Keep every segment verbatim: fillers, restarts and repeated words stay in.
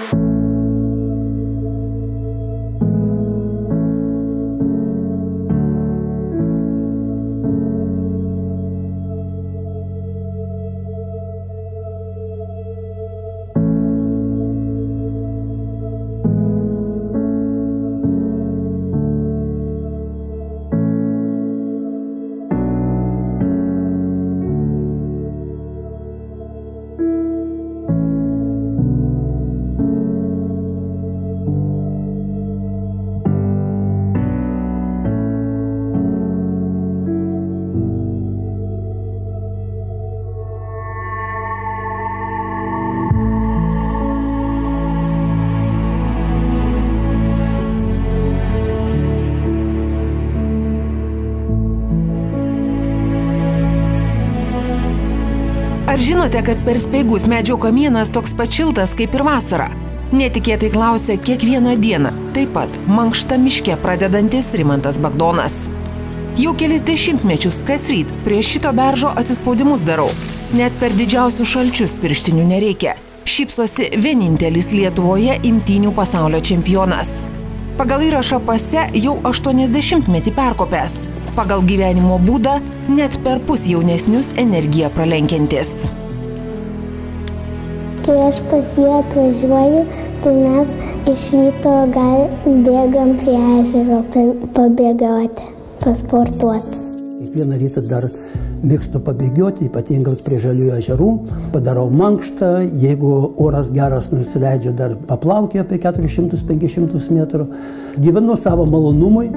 Ar žinote, kad per speigus medžio kamienas toks pat šiltas kaip ir vasara? Netikėtai klausia kiekvieną dieną, taip pat mankšta miške pradedantis Rimantas Bagdonas. Jau kelis dešimtmečius kasryt prie šito beržo atsispaudimus darau. Net per didžiausius šalčius pirštinių nereikia. Šypsosi vienintelis Lietuvoje imtynių pasaulio čempionas. Pagal įrašą pase jau aštuoniasdešimtmetį perkopęs. Pagal gyvenimo būdą net per pus jaunesnius energiją pralenkiantis. Kai aš pas jį atvažiuoju, tai mes iš ryto gal bėgam prie ežero pabėgauti, pasportuoti. Kiekvieną rytą dar mėgstu pabėgioti, ypatingai prie Žaliųjų ežerų. Padarau mankštą, jeigu oras geras nusileidžiu, dar paplaukiu apie keturis šimtus penkis šimtus metrų. Gyvenu savo malonumui.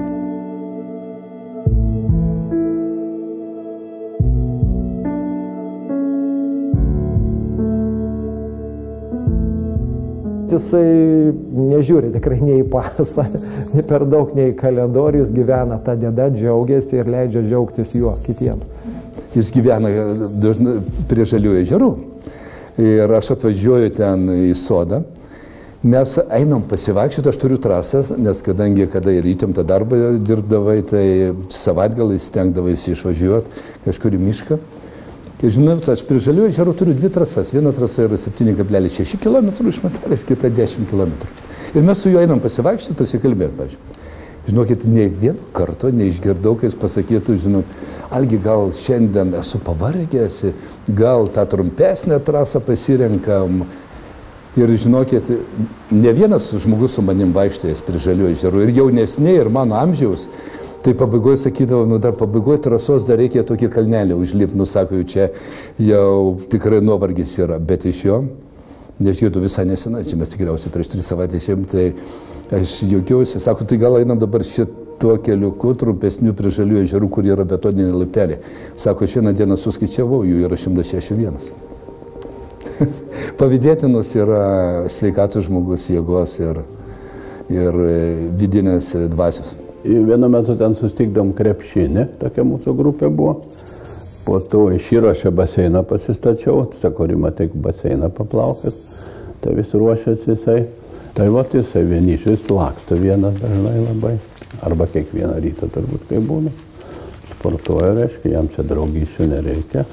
Jisai nežiūri tikrai nei į pasą, ne per daug nei į kalendorių, jis gyvena tą dieną, džiaugiasi ir leidžia džiaugtis juo kitiems. Jis gyvena dažnai prie Žaliųjų ežerų ir aš atvažiuoju ten į sodą. Mes einam pasivaikščioti, aš turiu trasą, nes kadangi kada ir įtemptą darbą dirbdavai, tai savaitgalį stengdavaisi išvažiuoti kažkur į mišką. Ir žinau, aš prie Žaliųjų ežerų turiu dvi trasas. Viena trasa yra septyni kablelis šeši kilometrų išmatalis, kita dešimt kilometrų. Ir mes su juo einam pasivaikščioti, pasikalbėti, pavyzdžiui. Žinokit, nei vieno karto neišgirdau, kai jis pasakytų, žinot, Algi, gal šiandien esu pavargęs, gal tą trumpesnę trasą pasirenkam. Ir žinokit, ne vienas žmogus su manim vaikštėjęs prie Žaliųjų ežerų, ir jaunesni, ir mano amžiaus. Tai pabaigoje sakydavo, nu dar pabaigoje trasos dar reikia tokį kalnelį užlipti, nu sako, jau čia jau tikrai nuovargis yra, bet iš jo, neišgirdau visai nesenai, čia mes tikriausiai prieš tris savaitės jiem, tai aš juokiausi, sako, tai gal einam dabar šituo keliuku, trumpesniu prie Žaliųjų ežerų, kur yra betoninė laiptelė. Sako, šiandien dieną suskaičiavau, jų yra šimtas šešiasdešimt vienas. Pavydėtinus yra sveikatų žmogus, jėgos ir, ir vidinės dvasios. Vienu metu ten sustikdom krepšinį, tokia mūsų grupė buvo. Po to iš įrašę baseiną pasistačiau, sako, Rima, tik baseiną paplaukit. Tai vis ruošėsi jisai. Tai vat jisai vienišis laksto vieną dažnai labai. Arba kiekvieną rytą turbūt kai būna. Sportuoja, reiškia, jam čia draugysčių nereikia.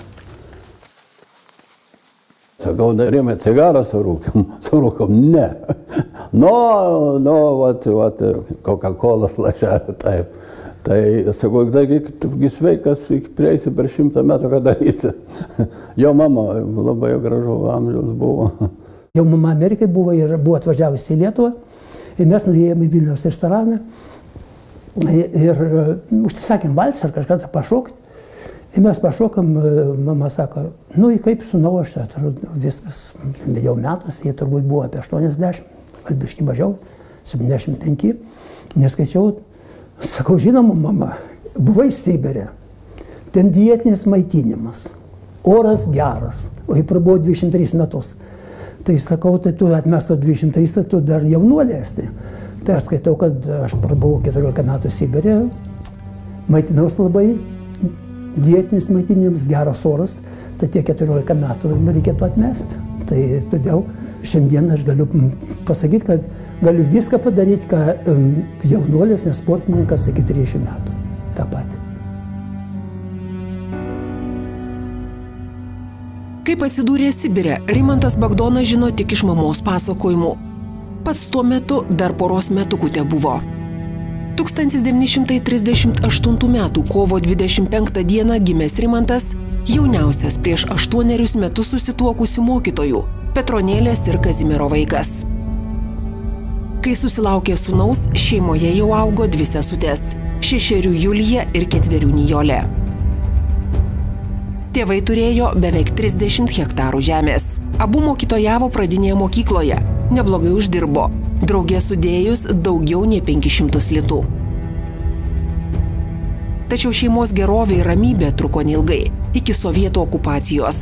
Sakau, Rimai, cigarą surūkim. Surūkom, ne. Nu, nu, vat, vat, Coca-Cola lašelį, taip. Tai, sakau, taigi, sveikas, prieisi per šimtą metų, ką darysi. Jo mama labai gražu amžiaus buvo. Jau mama Amerikai buvo ir buvo atvažiavusi į Lietuvą. Ir mes nuėjome į Vilniaus restoraną. Ir užsisakėm valsą ar kažką tą pašokti. Ir mes pašokam, mama sako, nu, kaip sunau aš, viskas, jau metus, jie turbūt buvo apie aštuoniasdešimt, gal biškį mažiau, septyniasdešimt penki, neskaičiau, sakau, žinoma, mama, buvai Sibire, ten dietinis maitinimas, oras geras, o jį prabuvo dvidešimt tris metus. Tai sakau, tai tu atmesto dvidešimt tris, tai tu dar jaunuolė esi. Tai aš skaitau, kad aš prabuvau keturiolika metų Sibire, maitinaus labai, dietinis maitinimas, geras oras, tai tie keturiolika metų reikėtų atmesti. Tai todėl šiandien aš galiu pasakyti, kad galiu viską padaryti, ką jaunuolis, nes sportininkas iki trisdešimt metų. Ta pati. Kaip atsidūrė Sibire, Rimantas Bagdonas žino tik iš mamos pasakojimų. Pats tuo metu dar poros metukų tebuvo. tūkstantis devyni šimtai trisdešimt aštuntų metų kovo dvidešimt penktą dieną gimęs Rimantas, jauniausias prieš aštuonerius metus susituokusių mokytojų Petronėlės ir Kazimiero vaikas. Kai susilaukė sūnaus, šeimoje jau augo dvi sesutės – šešerių Julija ir ketverių Nijolė. Tėvai turėjo beveik trisdešimt hektarų žemės. Abu mokytojavo pradinėje mokykloje, neblogai uždirbo, draugė sudėjus daugiau nei penkis šimtus litų. Tačiau šeimos gerovė ir ramybė truko neilgai, iki sovietų okupacijos.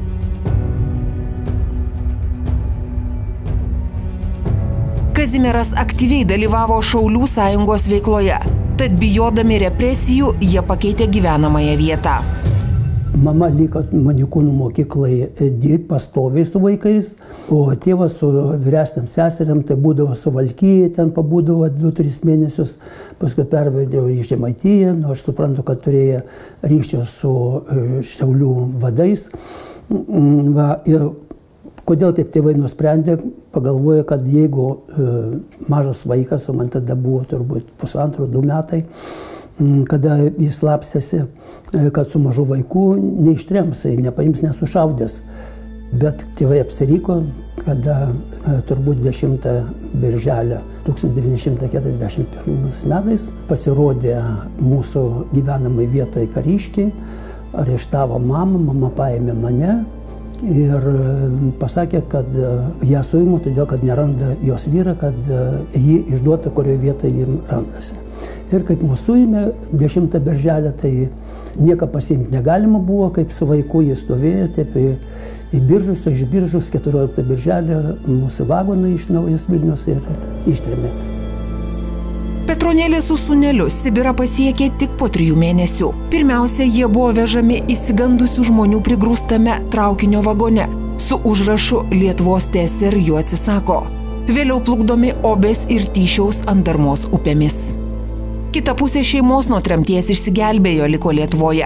Kazimieras aktyviai dalyvavo Šaulių sąjungos veikloje, tad bijodami represijų jie pakeitė gyvenamąją vietą. Mama liko Monikūnų mokyklai dirbti pastoviai su vaikais, o tėvas su vyresniam seseriam, tai būdavo Suvalkyje, ten pabūdavo du tris mėnesius, paskui pervedė į Žemaitiją, nu aš suprantu, kad turėjo ryšio su Šiaulių vadais. Va, ir kodėl taip tėvai nusprendė, pagalvojo, kad jeigu e, mažas vaikas, o man tada buvo turbūt pusantro, du metai, kada jis slapstėsi, kad su mažu vaiku neištrems, nepaims nesušaudės. Bet tėvai apsiriko, kada turbūt dešimtą birželio tūkstantis devyni šimtai keturiasdešimt pirmais metais pasirodė mūsų gyvenamai vietoj kariškiai, areštavo mamą, mama paėmė mane ir pasakė, kad ją suimo, todėl kad neranda jos vyrą, kad jį išduota, kurioje vietoje jį randasi. Ir kaip mūsų suėmė dešimtą birželio, tai nieko pasiimti negalima buvo, kaip su vaiku jie stovėjo, taip į, į Biržus, o iš Biržus keturioliktą birželio mūsų vagonai iš Naujos Vilnios ir ištrėmė. Petronėlė su sūneliu Sibirą pasiekė tik po trijų mėnesių. Pirmiausia, jie buvo vežami išsigandusių žmonių prigrūstame traukinio vagone su užrašu Lietuvos T S R jų atsisako. Vėliau plukdomi Obės ir Tyšiaus Andarmos upėmis. Kita pusė šeimos nuo tremties išsigelbėjo, liko Lietuvoje.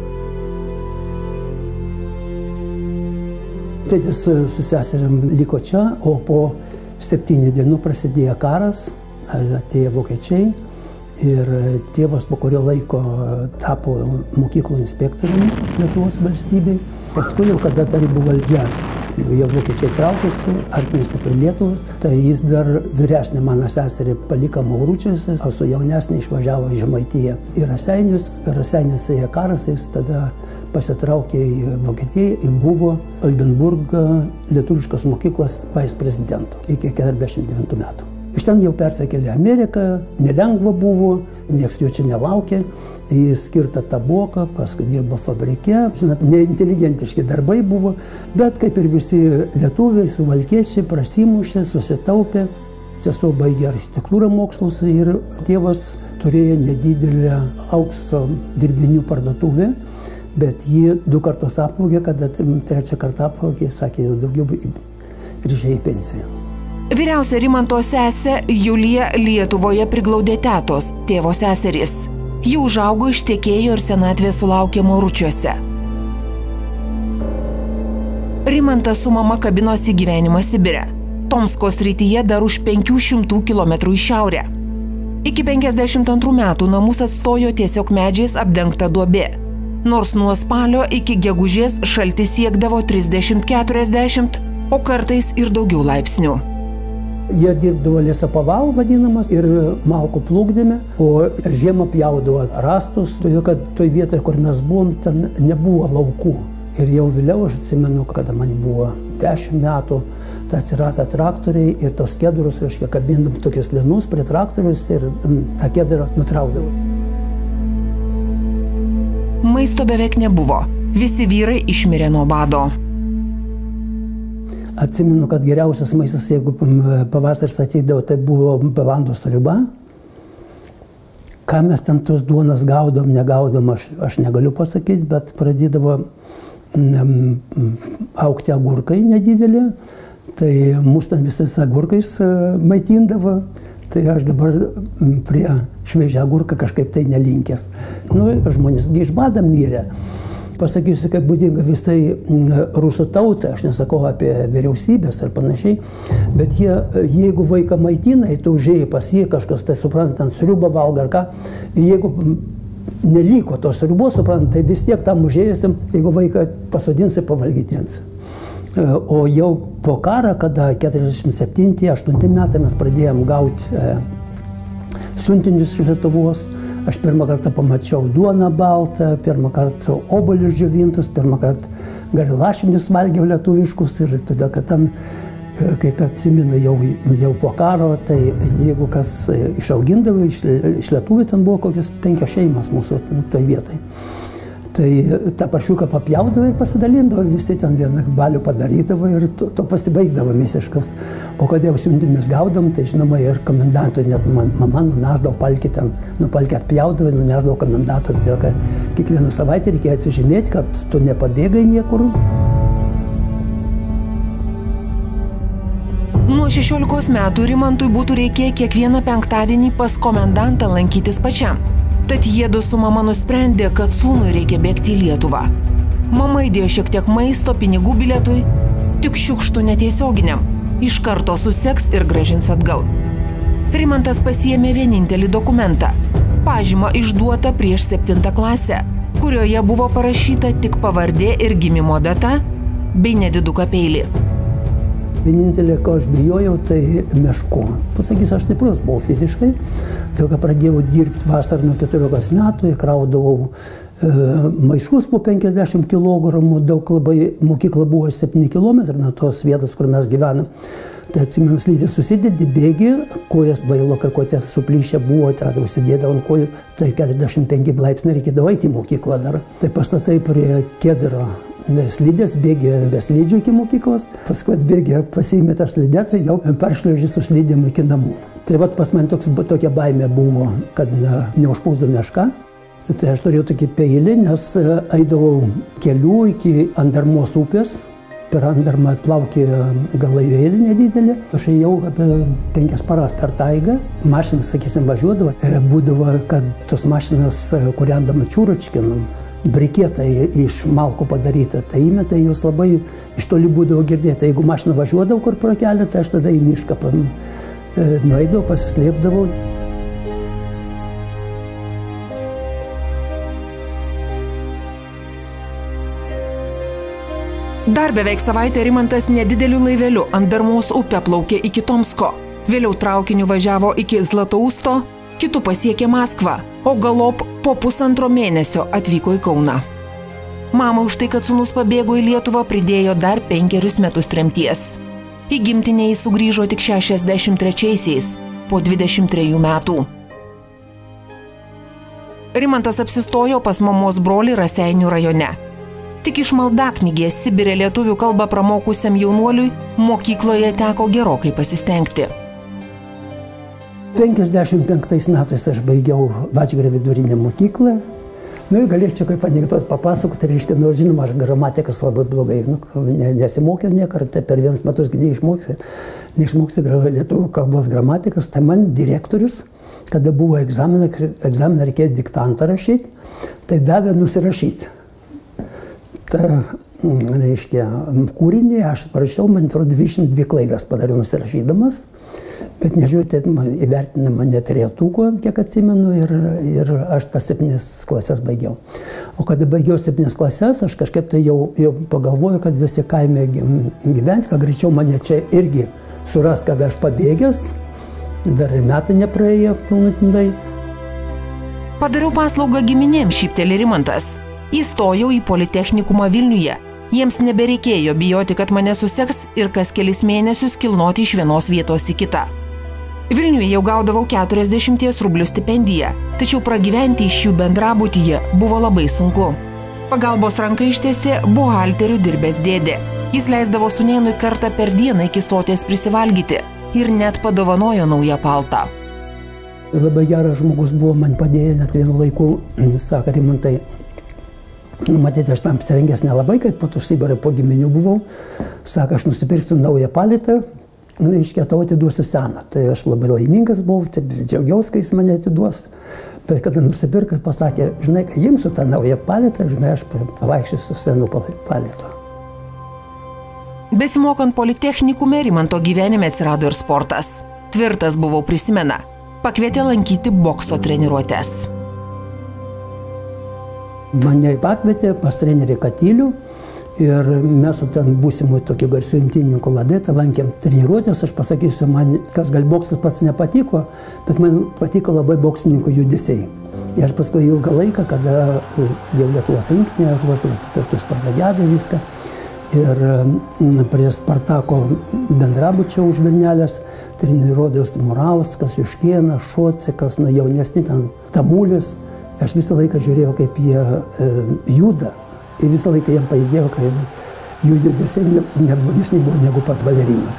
Tėtis su seseriam liko čia, o po septynių dienų prasidėjo karas, atėjo vokiečiai ir tėvas po kurio laiko tapo mokyklų inspektoriumi Lietuvos valstybei. Paskui jau, kada tarybų valdžia, jau vokiečiai traukėsi, artinėsi prie Lietuvos, tai jis dar vyresnė mano seserį paliko Mauručiuose, o su jaunesnė išvažiavo į Žemaitiją į Raseinius. Per Raseinius ėjo karas, jis tada pasitraukė į Vokietiją ir buvo Oldenburgo lietuviškos mokyklos viceprezidentu iki keturiasdešimt devintų metų. Iš ten jau persikėlė Ameriką, nelengva buvo, nieks jo čia nelaukė, jis skirta taboką, paskui dirbo fabrike, žinot, neinteligentiški darbai buvo, bet kaip ir visi lietuviai, suvalkiečiai, prasimušė, susitaupė. Sesuo baigė architektūrą mokslus ir tėvas turėjo nedidelę aukso dirbinių parduotuvę, bet jį du kartus apvogė, kada trečią kartą apvogė, sakė, jau daugiau ir išėjo į pensiją. Vyriausia Rimanto sesė Julija Lietuvoje priglaudė tetos, tėvo seserys. Ji užaugo, ištekėjo ir senatvė sulaukė Mauručiuose. Rimantas su mama kabinosi gyvenimą Sibire. Tomsko srityje dar už penkių šimtų kilometrų į šiaurę. Iki penkiasdešimt antrų metų namus atstojo tiesiog medžiais apdengta duobė. Nors nuo spalio iki gegužės šaltis siekdavo trisdešimt keturiasdešimt, o kartais ir daugiau laipsnių. Jie dirbdavo lesapaval vadinamas ir malkų plukdėme, o žiemą pjaudavo rastus, todėl kad toj vietoje, kur mes buvom, ten nebuvo laukų. Ir jau vėliau aš atsimenu, kada man buvo dešimt metų, tai atsirado traktoriai ir tos kedrus, reiškia, kabindam tokius linus prie traktorius ir tą kedrą nutraukdavo. Maisto beveik nebuvo. Visi vyrai išmirė nuo bado. Atsimenu, kad geriausias maistas, jeigu pavasaris ateidavo, tai buvo balandos sriuba. Ką mes ten tos duonas gaudom, negaudom, aš, aš negaliu pasakyti, bet pradėdavo um, augti agurkai nedidelį, tai mūsų ten visais agurkais uh, maitindavo. Tai aš dabar prie šviežią agurką kažkaip tai nelinkęs. Nu, žmonės iš bado mirė. pasakysiu, kaip būdinga visai rusų tautai, aš nesakau apie vyriausybės ar panašiai, bet jie, jeigu vaiką maitina, tu užėjai pas jį kažkas, tai suprantant, sriubą valgo ar ką, jeigu neliko tos sriubos, suprantant, tai vis tiek tam užėjusim, jeigu vaiką pasodinsi, pavalgytins. O jau po karą, kada keturiasdešimt septinti aštunti metai mes pradėjom gauti e, siuntinius iš Lietuvos, aš pirmą kartą pamačiau duoną baltą, pirmą kartą obuolius džiovintus, pirmą kartą garilašinius valgiau lietuviškus ir todėl, kad ten, kai atsimenu jau, jau po karo, tai jeigu kas išaugindavo, iš, iš lietuvių ten buvo kokios penkios šeimas mūsų toj vietai. Tai tą paršiuką papjaudavo ir pasidalindavo, visi ten vieną balių padarydavo ir to, to pasibaigdavo visiškas. O kad jau siuntinius gaudom, tai žinoma ir komendanto, net man, mama nunešdavo palkį ten, nu palkį atpjaudavo ir nunešdavo komendanto, todėl kad kiekvieną savaitę reikėjo atsižymėti, kad tu nepabėgai niekur. Nuo šešiolikos metų Rimantui būtų reikėję kiekvieną penktadienį pas komendantą lankytis pačiam. Tad jiedu su mama nusprendė, kad sūnui reikia bėgti į Lietuvą. Mama įdėjo šiek tiek maisto, pinigų bilietui, tik šiukštų netiesioginiam. Iš karto suseks ir grąžins atgal. Rimantas pasiėmė vienintelį dokumentą – pažymą išduotą prieš septintą klasę, kurioje buvo parašyta tik pavardė ir gimimo data bei nediduką peilį. Vienintelė, ko aš bijojau, tai mišku. Pasakysiu, aš stiprus buvau fiziškai, kai pradėjau dirbti vasarą nuo keturiolikos metų, įkraudavau e, maišus po penkiasdešimt kilogramų, daug labai, mokykla buvo septyni kilometrai nuo tos vietos, kur mes gyvenam. Tai atsimenu, slidės susidedi, bėgi, kojas bailo, kai kotė suplyšę buvo, tai užsidėdavo ant kojų, tai keturiasdešimt penki laipsniai reikėdavo eiti į mokyklą dar. Tai pastatai prie Kedro slidės, bėgė be slidžių iki mokyklos, paskui atbėgė, pasiėmė tas slidės ir jau peršliaužė su slidėm iki namų. Tai vat pas man toks, tokia baimė buvo, kad ne, neužpultų meška. Tai aš turėjau tokį peilį, nes eidavau kelių iki Andarmos upės. Per Andarmą atplaukė galaivėlį nedidelį. Aš ėjau apie penkias paras per taigą. Mašinas, sakysim, važiuodavo. Būdavo, kad tos mašinas kūrendama čiūračkinam, briketai iš malkų padaryta, tai įmetai jūs labai iš toli būdavo girdėti. Jeigu mašina važiuodavo kur pro kelią, tai aš tada į mišką nueidavau, pasislėpdavau. Dar beveik savaitę Rimantas nedideliu laiveliu Andarmos upę plaukė iki Tomsko. Vėliau traukiniu važiavo iki Zlatousto, kitų pasiekė Maskvą, o galop po pusantro mėnesio atvyko į Kauną. Mama už tai, kad sūnus pabėgo į Lietuvą, pridėjo dar penkerius metus tremties. Į gimtinę jis sugrįžo tik šešiasdešimt trečiaisiais, po dvidešimt trejų metų. Rimantas apsistojo pas mamos brolį Raseinių rajone. Tik iš maldaknygės Sibire lietuvių kalbą pramokusiam jaunuoliui mokykloje teko gerokai pasistengti. penkiasdešimt penktais metais aš baigiau Vadžgirio vidurinę mokyklą. Nu ir galėčiau kaip anekdotas papasakoti, reiškia, nu, žinoma, aš gramatikas labai blogai, nu, nesimokiau niekart, tai per vienus metus neišmoksi, neišmoksi lietuvių kalbos gramatikas, tai man direktorius, kada buvo egzaminą, egzaminą reikėjo diktantą rašyti, tai davė nusirašyti. Ta, reiškia, kūrinį aš parašiau, man atrodo, dvidešimt dvi klaidas padariau nusirašydamas. Bet nežiūrėti, įvertinama net trejetuko, kiek atsimenu, ir, ir aš tas septynias klases baigiau. O kada baigiau septynias klases, aš kažkaip tai jau, jau pagalvoju, kad visi kaime gyventi, kad greičiau mane čia irgi suras, kad aš pabėgęs, dar ir metai nepraėjo pilnutinai. Padariau paslaugą giminėms, šypteli Rimantas. Įstojau į Politechnikumą Vilniuje. Jiems nebereikėjo bijoti, kad mane suseks ir kas kelis mėnesius kilnoti iš vienos vietos į kitą. Vilniuje jau gaudavau keturiasdešimties rublių stipendiją, tačiau pragyventi iš jų bendrabutyje buvo labai sunku. Pagalbos ranką ištiesė buhalterių dirbęs dėdė. Jis leisdavo sūnėnui kartą per dieną iki soties prisivalgyti ir net padovanojo naują paltą. Labai geras žmogus buvo, man padėjo net vienu laiku, sako, Rimantai, matyti, aš tam apsirengęs nelabai, kaip po to Sibirą po giminių buvau. Sako, aš nusipirksiu naują palitą, reiškia, tau atiduosiu seną. Tai aš labai laimingas buvau, tai džiaugiausi, kai jis mane atiduos. Bet kada nusipirka, pasakė, žinai, kai imsiu tą naują paletą, žinai, aš pavaikščiosiu su senu paletu. Besimokant politechnikume, Rimanto gyvenime atsirado ir sportas. Tvirtas buvau prisimena. Pakvietė lankyti bokso treniruotės. Mane pakvietė pas trenerį Katylių ir mes su ten būsimui tokiu garsiu imtynininku Ladeta lankėm treniruotės. Aš pasakysiu, man kas gal boksas pats nepatiko, bet man patiko labai boksininkų judesiai. Ir aš paskui ilgą laiką, kada jau Lietuvos rinktinė, ruošdavos tarptų Spartakiadai viską, ir prie Spartako bendrabučio už Vilnelės treniruodavos Murauskas, Juškėnas, Šocikas, nu jaunesni ten Tamulis. Aš visą laiką žiūrėjau, kaip jie e, juda ir visą laiką jiem pajėgėjau, kad jų judesiai ne, neblogesni buvo negu pas balerinas.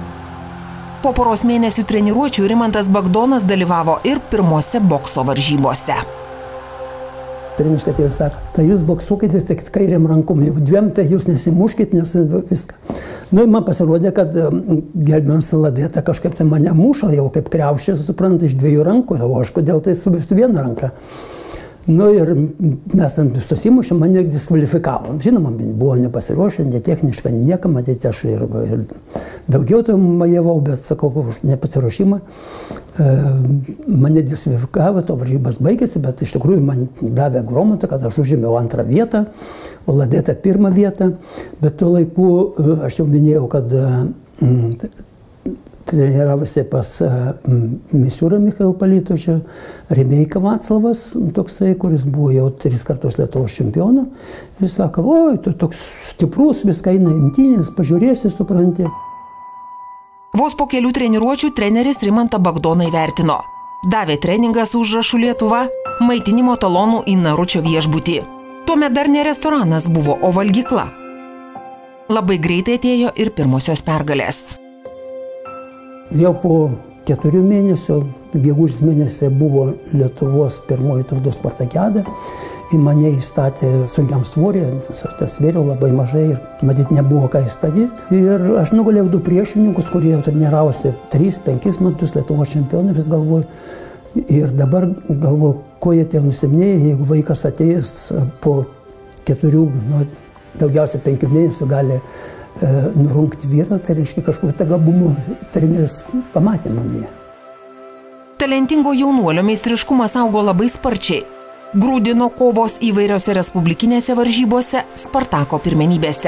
Po poros mėnesių treniruočių Rimantas Bagdonas dalyvavo ir pirmose bokso varžybose. Treneris Katėlis sako, tai jūs boksuokitės tik kairiam rankom, jau dviem tai jūs nesimuškit, nes viską. Nu, man pasirodė, kad gerbiamas Ladeta kažkaip tai mane mušo, jau kaip kriaušė, suprant, iš dviejų rankų, o aš kodėl tai su viena ranka. Nu ir mes ten susimušėm, mane diskvalifikavom. Žinoma, buvo nepasiruošę, netechniškai niekam, matyti aš ir, ir daugiau to majavau, bet sakau, už nepasiruošimą. E, mane diskvalifikavo, to varžybas baigėsi, bet iš tikrųjų man davė gromotą, kad aš užėmiau antrą vietą, o Ladeta pirmą vietą. Bet tuo laiku aš jau minėjau, kad mm, treniravosi pas Misiūrą Michail Palytočą, Remeika Vaclavas, toksai, kuris buvo jau tris kartus Lietuvos čempionų. Jis sako, oi, tu toks stiprus, viską eina imtynės, pažiūrėsi, supranti. Vos po kelių treniruočių treneris Rimantą Bagdoną įvertino. Davė treningą su užrašu Lietuva, maitinimo talonų į Naručio viešbutį. Tuomet dar ne restoranas buvo, o valgykla. Labai greitai atėjo ir pirmosios pergalės. Jau po keturių mėnesių, gegužės mėnesį buvo Lietuvos pirmoji tautos Spartakiada. Į mane įstatė sunkiam svorį, aš svėriau labai mažai ir matyt nebuvo ką įstatyti. Ir aš nugalėjau du priešininkus, kurie jau treniravosi tris penkis metus Lietuvos čempionai, vis galvoju. Ir dabar galvoju, ko jie tie nusimnėja, jeigu vaikas atėjęs po keturių, nu, daugiausiai penkių mėnesių gali nurungti vyrą, tai reiškia kažkokį tą gabumų treneris pamatė manyje. Talentingo jaunuolio meistriškumas augo labai sparčiai. Grūdino kovos įvairiose respublikinėse varžybose, Spartako pirmenybėse.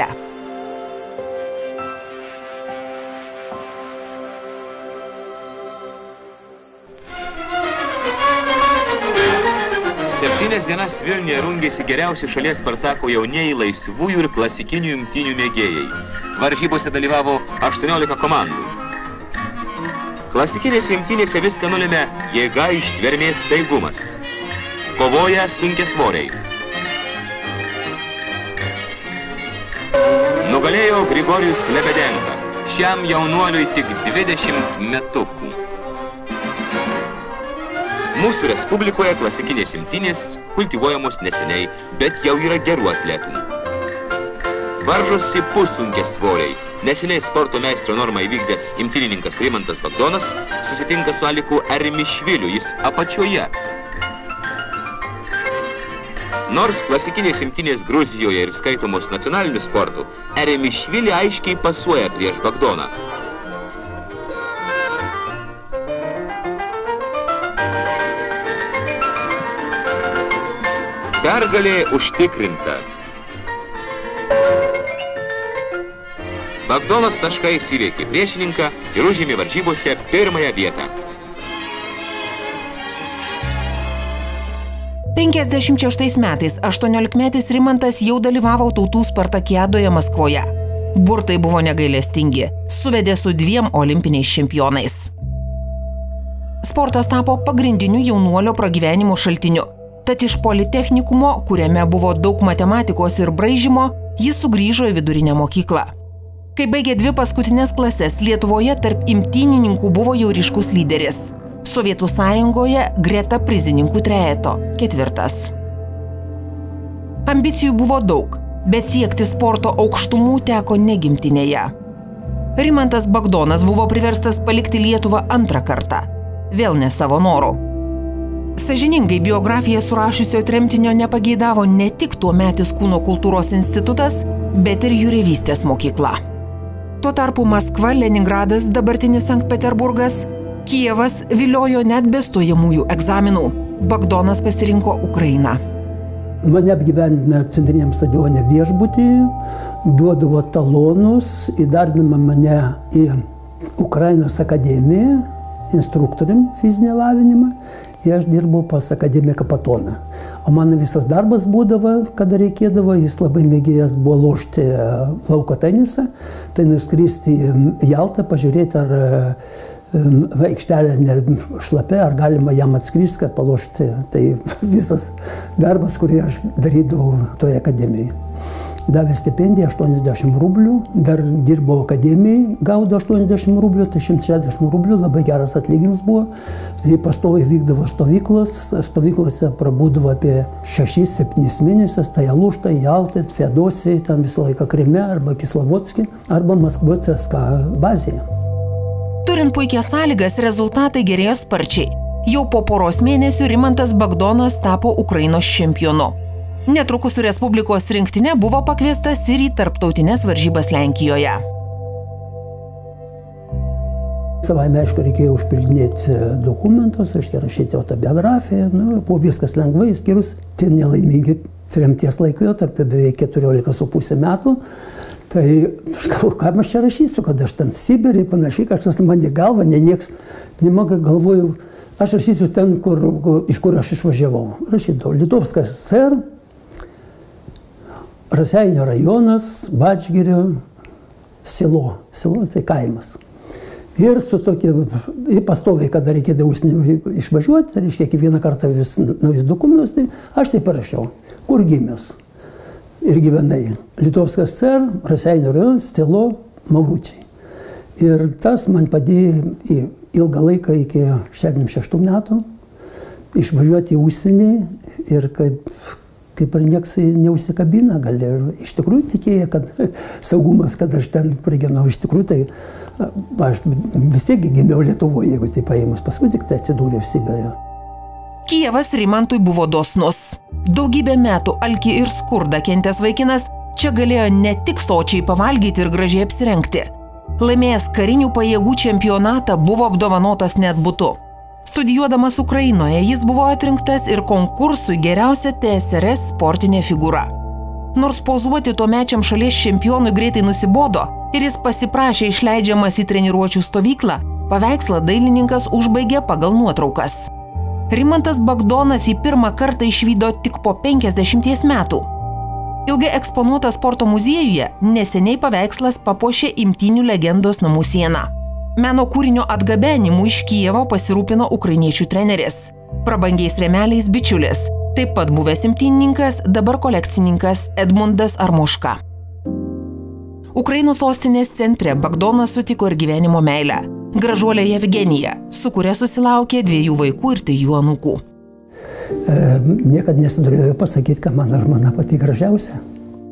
Septynias dienas Vilniuje rungėsi geriausi šalies Spartako jaunieji laisvųjų ir klasikinių imtynių mėgėjai. Varžybose dalyvavo aštuoniolika komandų. Klasikinėse imtynėse viską nulėmė jėga, ištvermės, staigumas. Kovoja sunkiasvoriai. Nugalėjo Grigorijus Lebedenka. Šiam jaunuoliui tik dvidešimt metukų. Mūsų Respublikoje klasikinės imtynės kultivuojamos neseniai, bet jau yra gerų atletų. Varžosi pusunkiasvoriai. Neseniai sporto meistro normą įvykdęs imtynininkas Rimantas Bagdonas susitinka su Aliku Erimišviliu, jis apačioje. Nors klasikinės imtynės Gruzijoje ir skaitomos nacionaliniu sportu, Erimišvili aiškiai pasuoja prieš Bagdoną. Pergalė užtikrinta. Bagdonas taškais įveikė priešininką ir užėmė varžybose pirmąją vietą. penkiasdešimt šeštais metais aštuoniolikmetis Rimantas jau dalyvavo tautų Spartakiadoje Maskvoje. Burtai buvo negailestingi, suvedė su dviem olimpiniais čempionais. Sportas tapo pagrindiniu jaunuolio pragyvenimo šaltiniu. Tad iš politechnikumo, kuriame buvo daug matematikos ir braižymo, jis sugrįžo į vidurinę mokyklą. Kai baigė dvi paskutinės klases, Lietuvoje tarp imtynininkų buvo jau ryškus lyderis. Sovietų sąjungoje greta prizininkų trejeto, ketvirtas. Ambicijų buvo daug, bet siekti sporto aukštumų teko ne gimtinėje. Rimantas Bagdonas buvo priverstas palikti Lietuvą antrą kartą, vėl ne savo noru. Sąžiningai biografiją surašiusio tremtinio nepageidavo ne tik tuometis Kūno kultūros institutas, bet ir jūreivystės mokykla. Tuo tarpu Maskva, Leningradas, dabartinis Sankt Peterburgas, Kijevas viliojo net be stojamųjų egzaminų. Bagdonas pasirinko Ukrainą. Mane apgyvendino centriniam stadione viešbutį, duodavo talonus, įdarbino mane į Ukrainos akademiją, instruktorium fizinį lavinimą, ir aš dirbau pas akademiką Patoną. O mano visas darbas būdavo, kada reikėdavo, jis labai mėgėjas buvo lošti lauko tenisą, tai nuskristi į Jaltą, pažiūrėti, ar aikštelė šlapia, ar galima jam atskristi, kad palošti. Tai visas darbas, kurį aš darydavau toje akademijoje. Davė stipendiją aštuoniasdešimt rublių, dar dirbau akademijai, gaudavo aštuoniasdešimt rublių, tai šimtas šešiasdešimt rublių, labai geras atlyginimas buvo. Ir pastoviai vykdavo stovyklos, stovyklose prabūdavo apie šešis septynis mėnesius, tai Alušta, Jaltai, Fedosijai, tam visą laiką Kryme, arba Kislovodskį, arba Maskvos C S K A bazėje. Turint puikias sąlygas, rezultatai gerėjo sparčiai. Jau po poros mėnesių Rimantas Bagdonas tapo Ukrainos čempionu. Netrukus su Respublikos rinktinė buvo pakviestas ir į tarptautinės varžybas Lenkijoje. Savaime, aišku, reikėjo užpildinėti dokumentus, reiškia rašyti autobiografiją, nu, buvo viskas lengvai, skyrus tie nelaimingi tremties laikotarpį, beveik keturiolika su pusė metų. Tai, aš galvoju, ką aš čia rašysiu, kad aš ten Sibirį, panašiai, kažkas man į galvą, ne nieks, nemaga galvoju, aš rašysiu ten, kur, iš kur aš išvažiavau. Rašydavau, Litovskas S S R, Raseinių rajonas, Vadžgirio, selo, selo tai kaimas. Ir su tokia, ir pastoviai, kada reikėdavo išvažiuoti, reiškia, kiekvieną kartą vis naujus dokumentus, tai aš tai parašiau, kur gimęs ir gyvenai. Litovskas S S R, Raseinių rajonas, selo, Mauručiai. Ir tas man padėjo į ilgą laiką iki šešiasdešimt šeštų metų išvažiuoti į užsienį ir kaip kaip ir nieks neužsikabina, gal ir iš tikrųjų tikėjo, kad saugumas, kad aš ten prigyvenau, iš tikrųjų, tai aš vis tiek gimiau Lietuvoje, jeigu tai paėmus, paskui tik tai atsidūriau Sibirė. Kijevas Rimantui buvo dosnus. Daugybę metų alkį ir skurdą kentęs vaikinas čia galėjo ne tik sočiai pavalgyti ir gražiai apsirengti. Laimėjęs karinių pajėgų čempionatą buvo apdovanotas net butu. Studijuodamas Ukrainoje, jis buvo atrinktas ir konkursui geriausia T S R S sportinė figūra. Nors pozuoti tuomečiam šalies čempionui greitai nusibodo ir jis pasiprašė išleidžiamas į treniruočių stovyklą, paveikslą dailininkas užbaigė pagal nuotraukas. Rimantas Bagdonas į pirmą kartą išvydo tik po penkiasdešimties metų. Ilgai eksponuotas sporto muziejuje, neseniai paveikslas papuošė imtynių legendos namų sieną. Meno kūrinio atgabenimu iš Kijevo pasirūpino ukrainiečių treneris. Prabangiais rėmeliais bičiulis, taip pat buvęs imtynininkas, dabar kolekcininkas Edmundas Armoška. Ukrainos sostinės centre Bagdonas sutiko ir gyvenimo meilę. Gražuolė Jevgenija, su kuria susilaukė dviejų vaikų ir trijų anūkų. E, niekad nesidurėjau pasakyti, kad mano žmona pati gražiausia.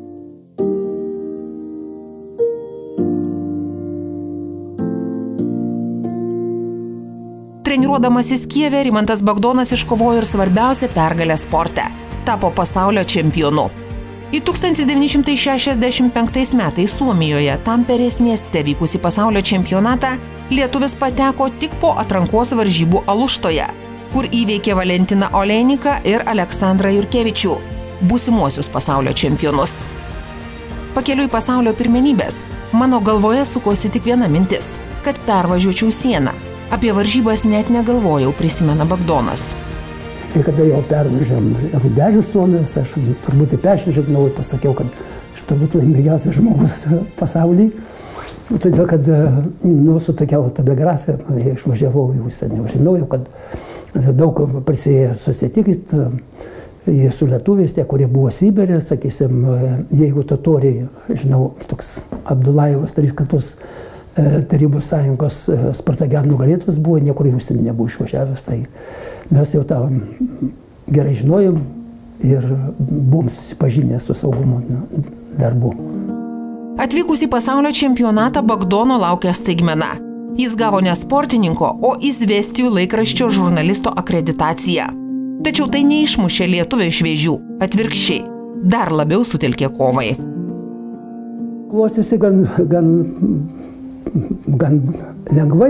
Treniruodamasis Kijeve, Rimantas Bagdonas iškovojo ir svarbiausią pergalę sporte – tapo pasaulio čempionu. Į tūkstantis devyni šimtai šešiasdešimt penktais metais Suomijoje, Tamperės mieste vykusį pasaulio čempionatą, lietuvis pateko tik po atrankos varžybų Aluštoje, kur įveikė Valentiną Olejniką ir Aleksandrą Jurkevičių, būsimuosius pasaulio čempionus. Pakeliui pasaulio pirmenybės, mano galvoje sukosi tik viena mintis – kad pervažiuočiau sieną. Apie varžybas net negalvojau, prisimena Bagdonas. Ir kada jau pervažiam Rubežius Suomijos, aš turbūt persižegnau ir pasakiau, kad aš turbūt laimingiausias žmogus pasaulyje. Todėl, kad nu, su tokia autobiografija išvažiavau į užsienį. Žinojau, kad daug prisėjo susitikti su lietuviais, tie, kurie buvo Sibirė, sakysim, jeigu totoriai, žinau, toks Abdulajevas tris kartus Tarybų sąjungos Spartakiadų nugalėtojas buvo, niekur į užsienį nebuvo išvažiavęs, tai mes jau tą gerai žinojom ir buvom susipažinę su saugumo darbu. Atvykus į pasaulio čempionatą Bagdono laukia staigmena. Jis gavo ne sportininko, o Izvestijų laikraščio žurnalisto akreditaciją. Tačiau tai neišmušė lietuvio iš vėžių, atvirkščiai, dar labiau sutelkė kovai. Klostėsi gan, gan, gan lengvai.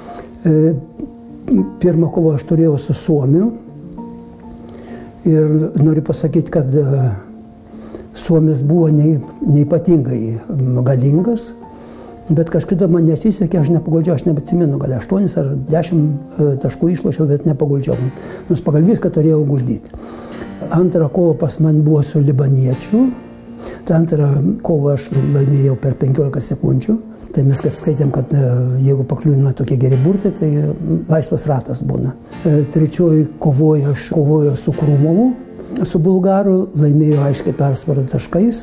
Pirmą kovą aš turėjau su Suomiu ir noriu pasakyti, kad Suomis buvo neypatingai galingas, bet kažkada man nesisekė, aš nepaguldžiau, aš neatsimenu, gal aštuonis ar dešimt taškų išlošiau, bet nepaguldžiau, nors pagal viską turėjau guldyti. Antrą kovą pas man buvo su libaniečiu, tą antrą kovą aš laimėjau per penkiolika sekundžių. Tai mes kaip skaitėm, kad jeigu pakliūna tokie geri burtai, tai laisvas ratas būna. Trečioji kovoju aš kovoju su Krumovu, su bulgaru, laimėjau aiškiai persvarą taškais.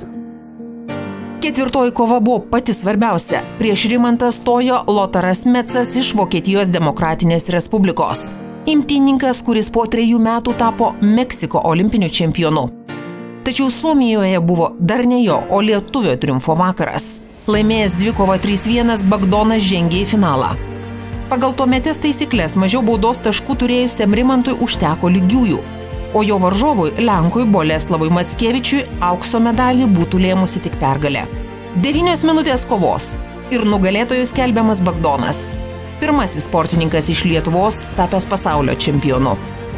Ketvirtoji kova buvo pati svarbiausia. Prieš Rimantą stojo Lotaras Metsas iš Vokietijos Demokratinės Respublikos. Imtynininkas, kuris po trejų metų tapo Meksiko olimpiniu čempionu. Tačiau Suomijoje buvo dar ne jo, o lietuvio triumfo vakaras. Laimėjęs dvikovą trys vienas, Bagdonas žengė į finalą. Pagal tuometės taisyklės mažiau baudos taškų turėjusiam Rimantui užteko lygiųjų, o jo varžovui, Lenkui Boleslavui Mackievičiui, aukso medalį būtų lėmusi tik pergalė. Devynios minutės kovos ir nugalėtojų skelbiamas Bagdonas. Pirmasis sportininkas iš Lietuvos tapęs pasaulio čempionu.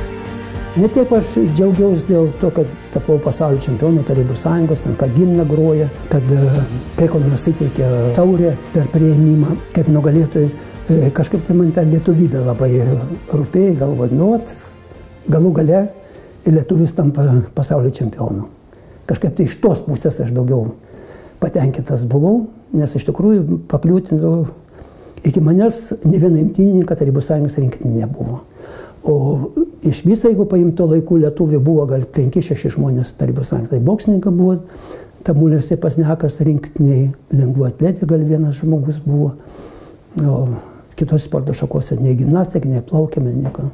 Ne taip aš džiaugiausi dėl to, kad tapau pasaulio čempionu Tarybų Sąjungos, ten ką gimną groja, kad kai ko nusiteikė taurė per priėmimą kaip nugalėtojai. Kažkaip tai man ta lietuvybė labai rūpėjo, galvodnuot, galų gale ir lietuvis tampa pasaulio čempionu. Kažkaip tai iš tos pusės aš daugiau patenkintas buvau, nes iš tikrųjų pakliūti iki manęs ne viena imtynininką Tarybų Sąjungos rinktinė nebuvo. O iš viso, jeigu paimto laikų lietuvių buvo gal penki šeši žmonės Tarybų Sąjungos, tai boksininkai buvo, Tamulis Pasnekas rinktiniai, lengvų atletė gal vienas žmogus buvo, o kitos sporto šakose nei gimnastika, nei plaukėme, nieko.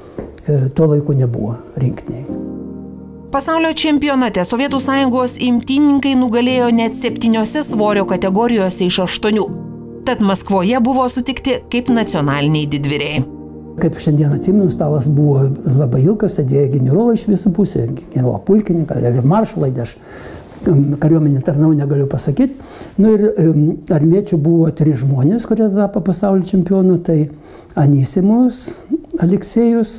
Tuo laiku nebuvo rinktiniai. Pasaulio čempionate Sovietų Sąjungos imtynininkai nugalėjo net septyniose svorio kategorijose iš aštuonių. Tad Maskvoje buvo sutikti kaip nacionaliniai didvyriai. Kaip šiandien atsimenu, stalas buvo labai ilgas, sėdėjo generolai iš visų pusė, generolo pulkininkai, levi maršalai, aš kariuomenį tarnau negaliu pasakyti. Nu ir armiečių buvo trys žmonės, kurie tapo pasaulio čempionu, tai Anisimos, Aleksejus,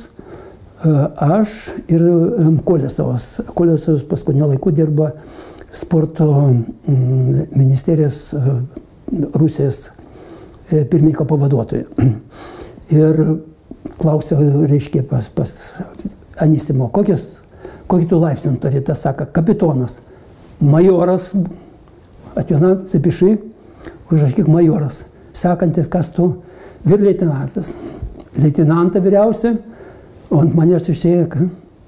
aš ir Kolesovas. Kolesovas paskutiniu laiku dirba sporto ministerijos Rusijos pirmininko pavaduotojų. Ir klausiau, reiškia, pas, pas Anisimo, kokius, kokį tu laipsnį turi, tas sako, kapitonas, majoras, atviena, atsipišai, užrašyk majoras, sakantis, kas tu, vyr leitenantas, leitenantą vyriausia, o ant manęs išėjo,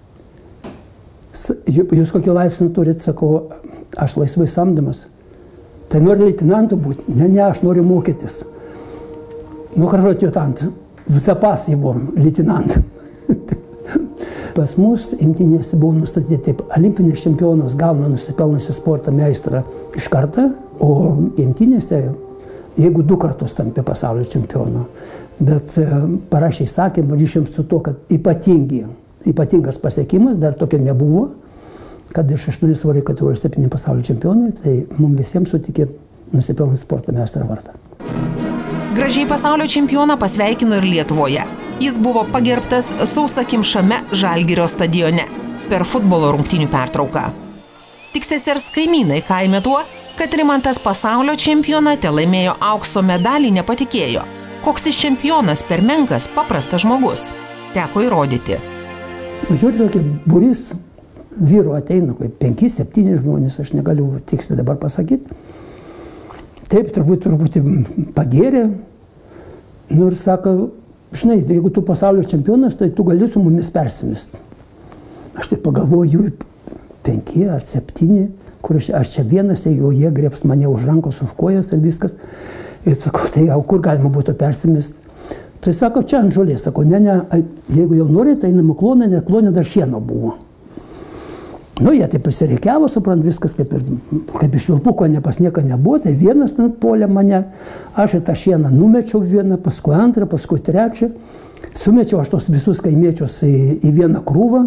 jūs kokį laipsnį turit, sakau, aš laisvai samdamas, tai nori leitenantų būti, ne, ne, aš noriu mokytis. Nu, kažko atjutant, zapas jį buvom, leitenantą. Pas mus imtynėse buvo nustatyti taip, olimpinis čempionas gauna nusipelnusi sporto meistrą iš karto, o imtynėse, jeigu du kartus tampi pasaulio čempionu, bet parašė įsakymą ryšiams su to, kad ypatingi, ypatingas pasiekimas, dar tokio nebuvo, kad iš aštuonių svorio kategorijos septyni pasaulio čempionai, tai mums visiems sutikė nusipelnus sporto meistrą vardą. Gražiai pasaulio čempioną pasveikino ir Lietuvoje. Jis buvo pagerbtas sausakimšame Žalgirio stadione per futbolo rungtynių pertrauką. Tik sesers kaimynai kaime tuo, kad Rimantas pasaulio čempionate laimėjo aukso medalį, nepatikėjo. Koks jis čempionas per menkas, paprastas žmogus. Teko įrodyti. Žiūrėjau, tokį būrys vyrų ateina, kaip penki septyni žmonės, aš negaliu tiksliai dabar pasakyti. Taip, turbūt, turbūt pagėrė. Nu ir sako, žinai, jeigu tu pasaulio čempionas, tai tu gali su mumis persimesti. Aš taip pagalvoju, jų penki ar septyni, kur aš, aš čia vienas, jeigu jie griebs mane už rankos, už kojas ir viskas. Ir sakau, tai jau kur galima būtų persimesti? Tai sako, čia ant žolės. Sako, ne, ne, jeigu jau nori, tai einam į kloną, net klonė dar šieno buvo. Nu, jie taip pasireikiavo, suprant, viskas kaip, ir, kaip iš vilpuko nepas nieko nebuvo, tai vienas puolė mane, aš į tą šieną numečiau vieną, paskui antrą, paskui trečią, Sumečiau aš tos visus kaimiečius į, į vieną krūvą,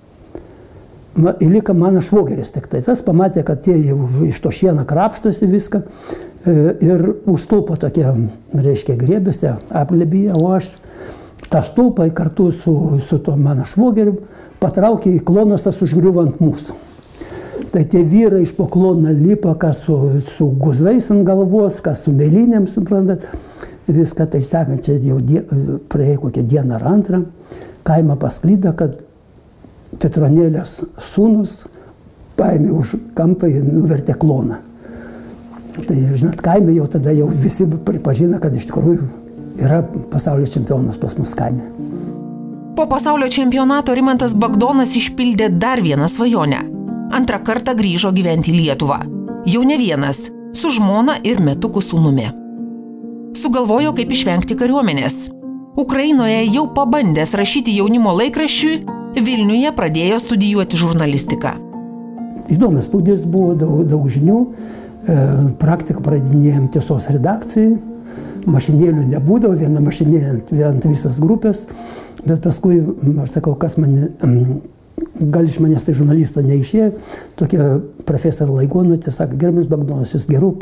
įlika mano švogeris tik tai. Tas pamatė, kad tie jau iš to šieno krapštosi viską ir už stulpo tokie, reiškia, grėbėsi, aplėbyje, o aš tą stulpą kartu su, su to mano švogeriu patraukė į klonas, tas užgriuvo ant mūsų. Tai tie vyrai iš po kloną lipa, kas su, su guzais ant galvos, kas su mėlynėm, suprantat, viską. Tai sekant, čia jau die, praėjo kokią dieną ar antrą, kaimą pasklydo, kad Petronėlės sūnus paėmė už kampą ir nuvertė kloną. Tai, žinot, kaime jau tada jau visi pripažino, kad iš tikrųjų yra pasaulio čempionas pas mus kaime. Po pasaulio čempionato Rimantas Bagdonas išpildė dar vieną svajonę. Antrą kartą grįžo gyventi į Lietuvą. Jau ne vienas, su žmona ir metukų sūnumi. Sugalvojo, kaip išvengti kariuomenės. Ukrainoje jau pabandęs rašyti jaunimo laikraščiui, Vilniuje pradėjo studijuoti žurnalistiką. Įdomios studijos buvo, daug, daug žinių. E, praktiką pradinėjom Tiesos redakcijai. Mašinėlių nebūdavo, viena mašinėlė ant visas grupės. Bet paskui, aš sakau, kas mane, gal iš manęs tai žurnalisto neišėjo. Tokia profesorė Laigonutė sako, gerbiamas Bagdonas, jūs gerų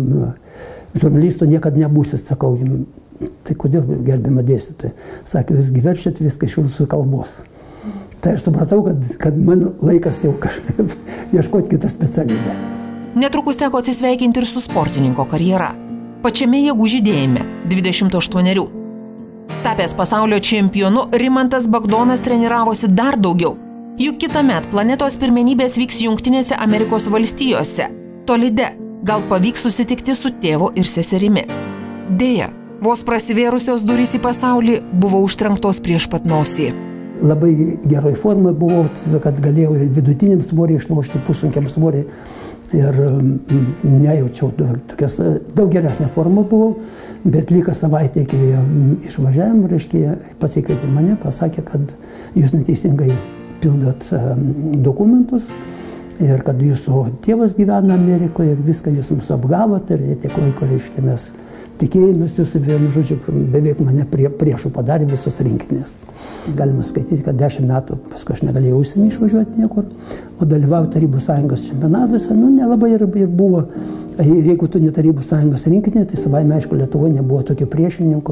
žurnalisto niekad nebūsit, sakau. Tai kodėl, gerbiama dėstytoja? Sakė, jūs verčiat viską iš rusų kalbos. Tai aš supratau, kad, kad man laikas jau kažkaip ieškoti kitą specialybę. Netrukus teko atsisveikinti ir su sportininko karjera. Pačiame jėgų žydėjime, dvidešimt aštuonerių. Tapęs pasaulio čempionu, Rimantas Bagdonas treniravosi dar daugiau. Juk kitąmet planetos pirmenybės vyks Jungtinėse Amerikos valstijose. Tolide, gal pavyks susitikti su tėvu ir seserimi. Deja, vos prasivėrusios durys į pasaulį buvo užtrenktos prieš pat nosį. Labai geroj formai buvau, kad galėjau ir vidutiniam svorį išlošti, pusunkiam svorį. Ir nejaučiau tokias, daug geresnė forma buvau, bet lyga savaitė iki išvažiavimo, reiškia, pasikvietė mane, pasakė, kad jūs neteisingai pildot dokumentus ir kad jūsų tėvas gyvena Amerikoje ir viską jūs mums apgavot ir tiek laiko, reiškia, mes tikėjomės jūsų, vienu žodžiu, beveik mane prie, priešų padarė visos rinkinės. Galima skaityti, kad dešimt metų paskui aš negalėjau užsienį išvažiuoti niekur, o dalyvauju Tarybų sąjungos čempionatuose, nu, nelabai ir, ir buvo. Jeigu tu ne Tarybų sąjungos rinkinė, tai savaime, aišku, Lietuvoje nebuvo tokio priešininko.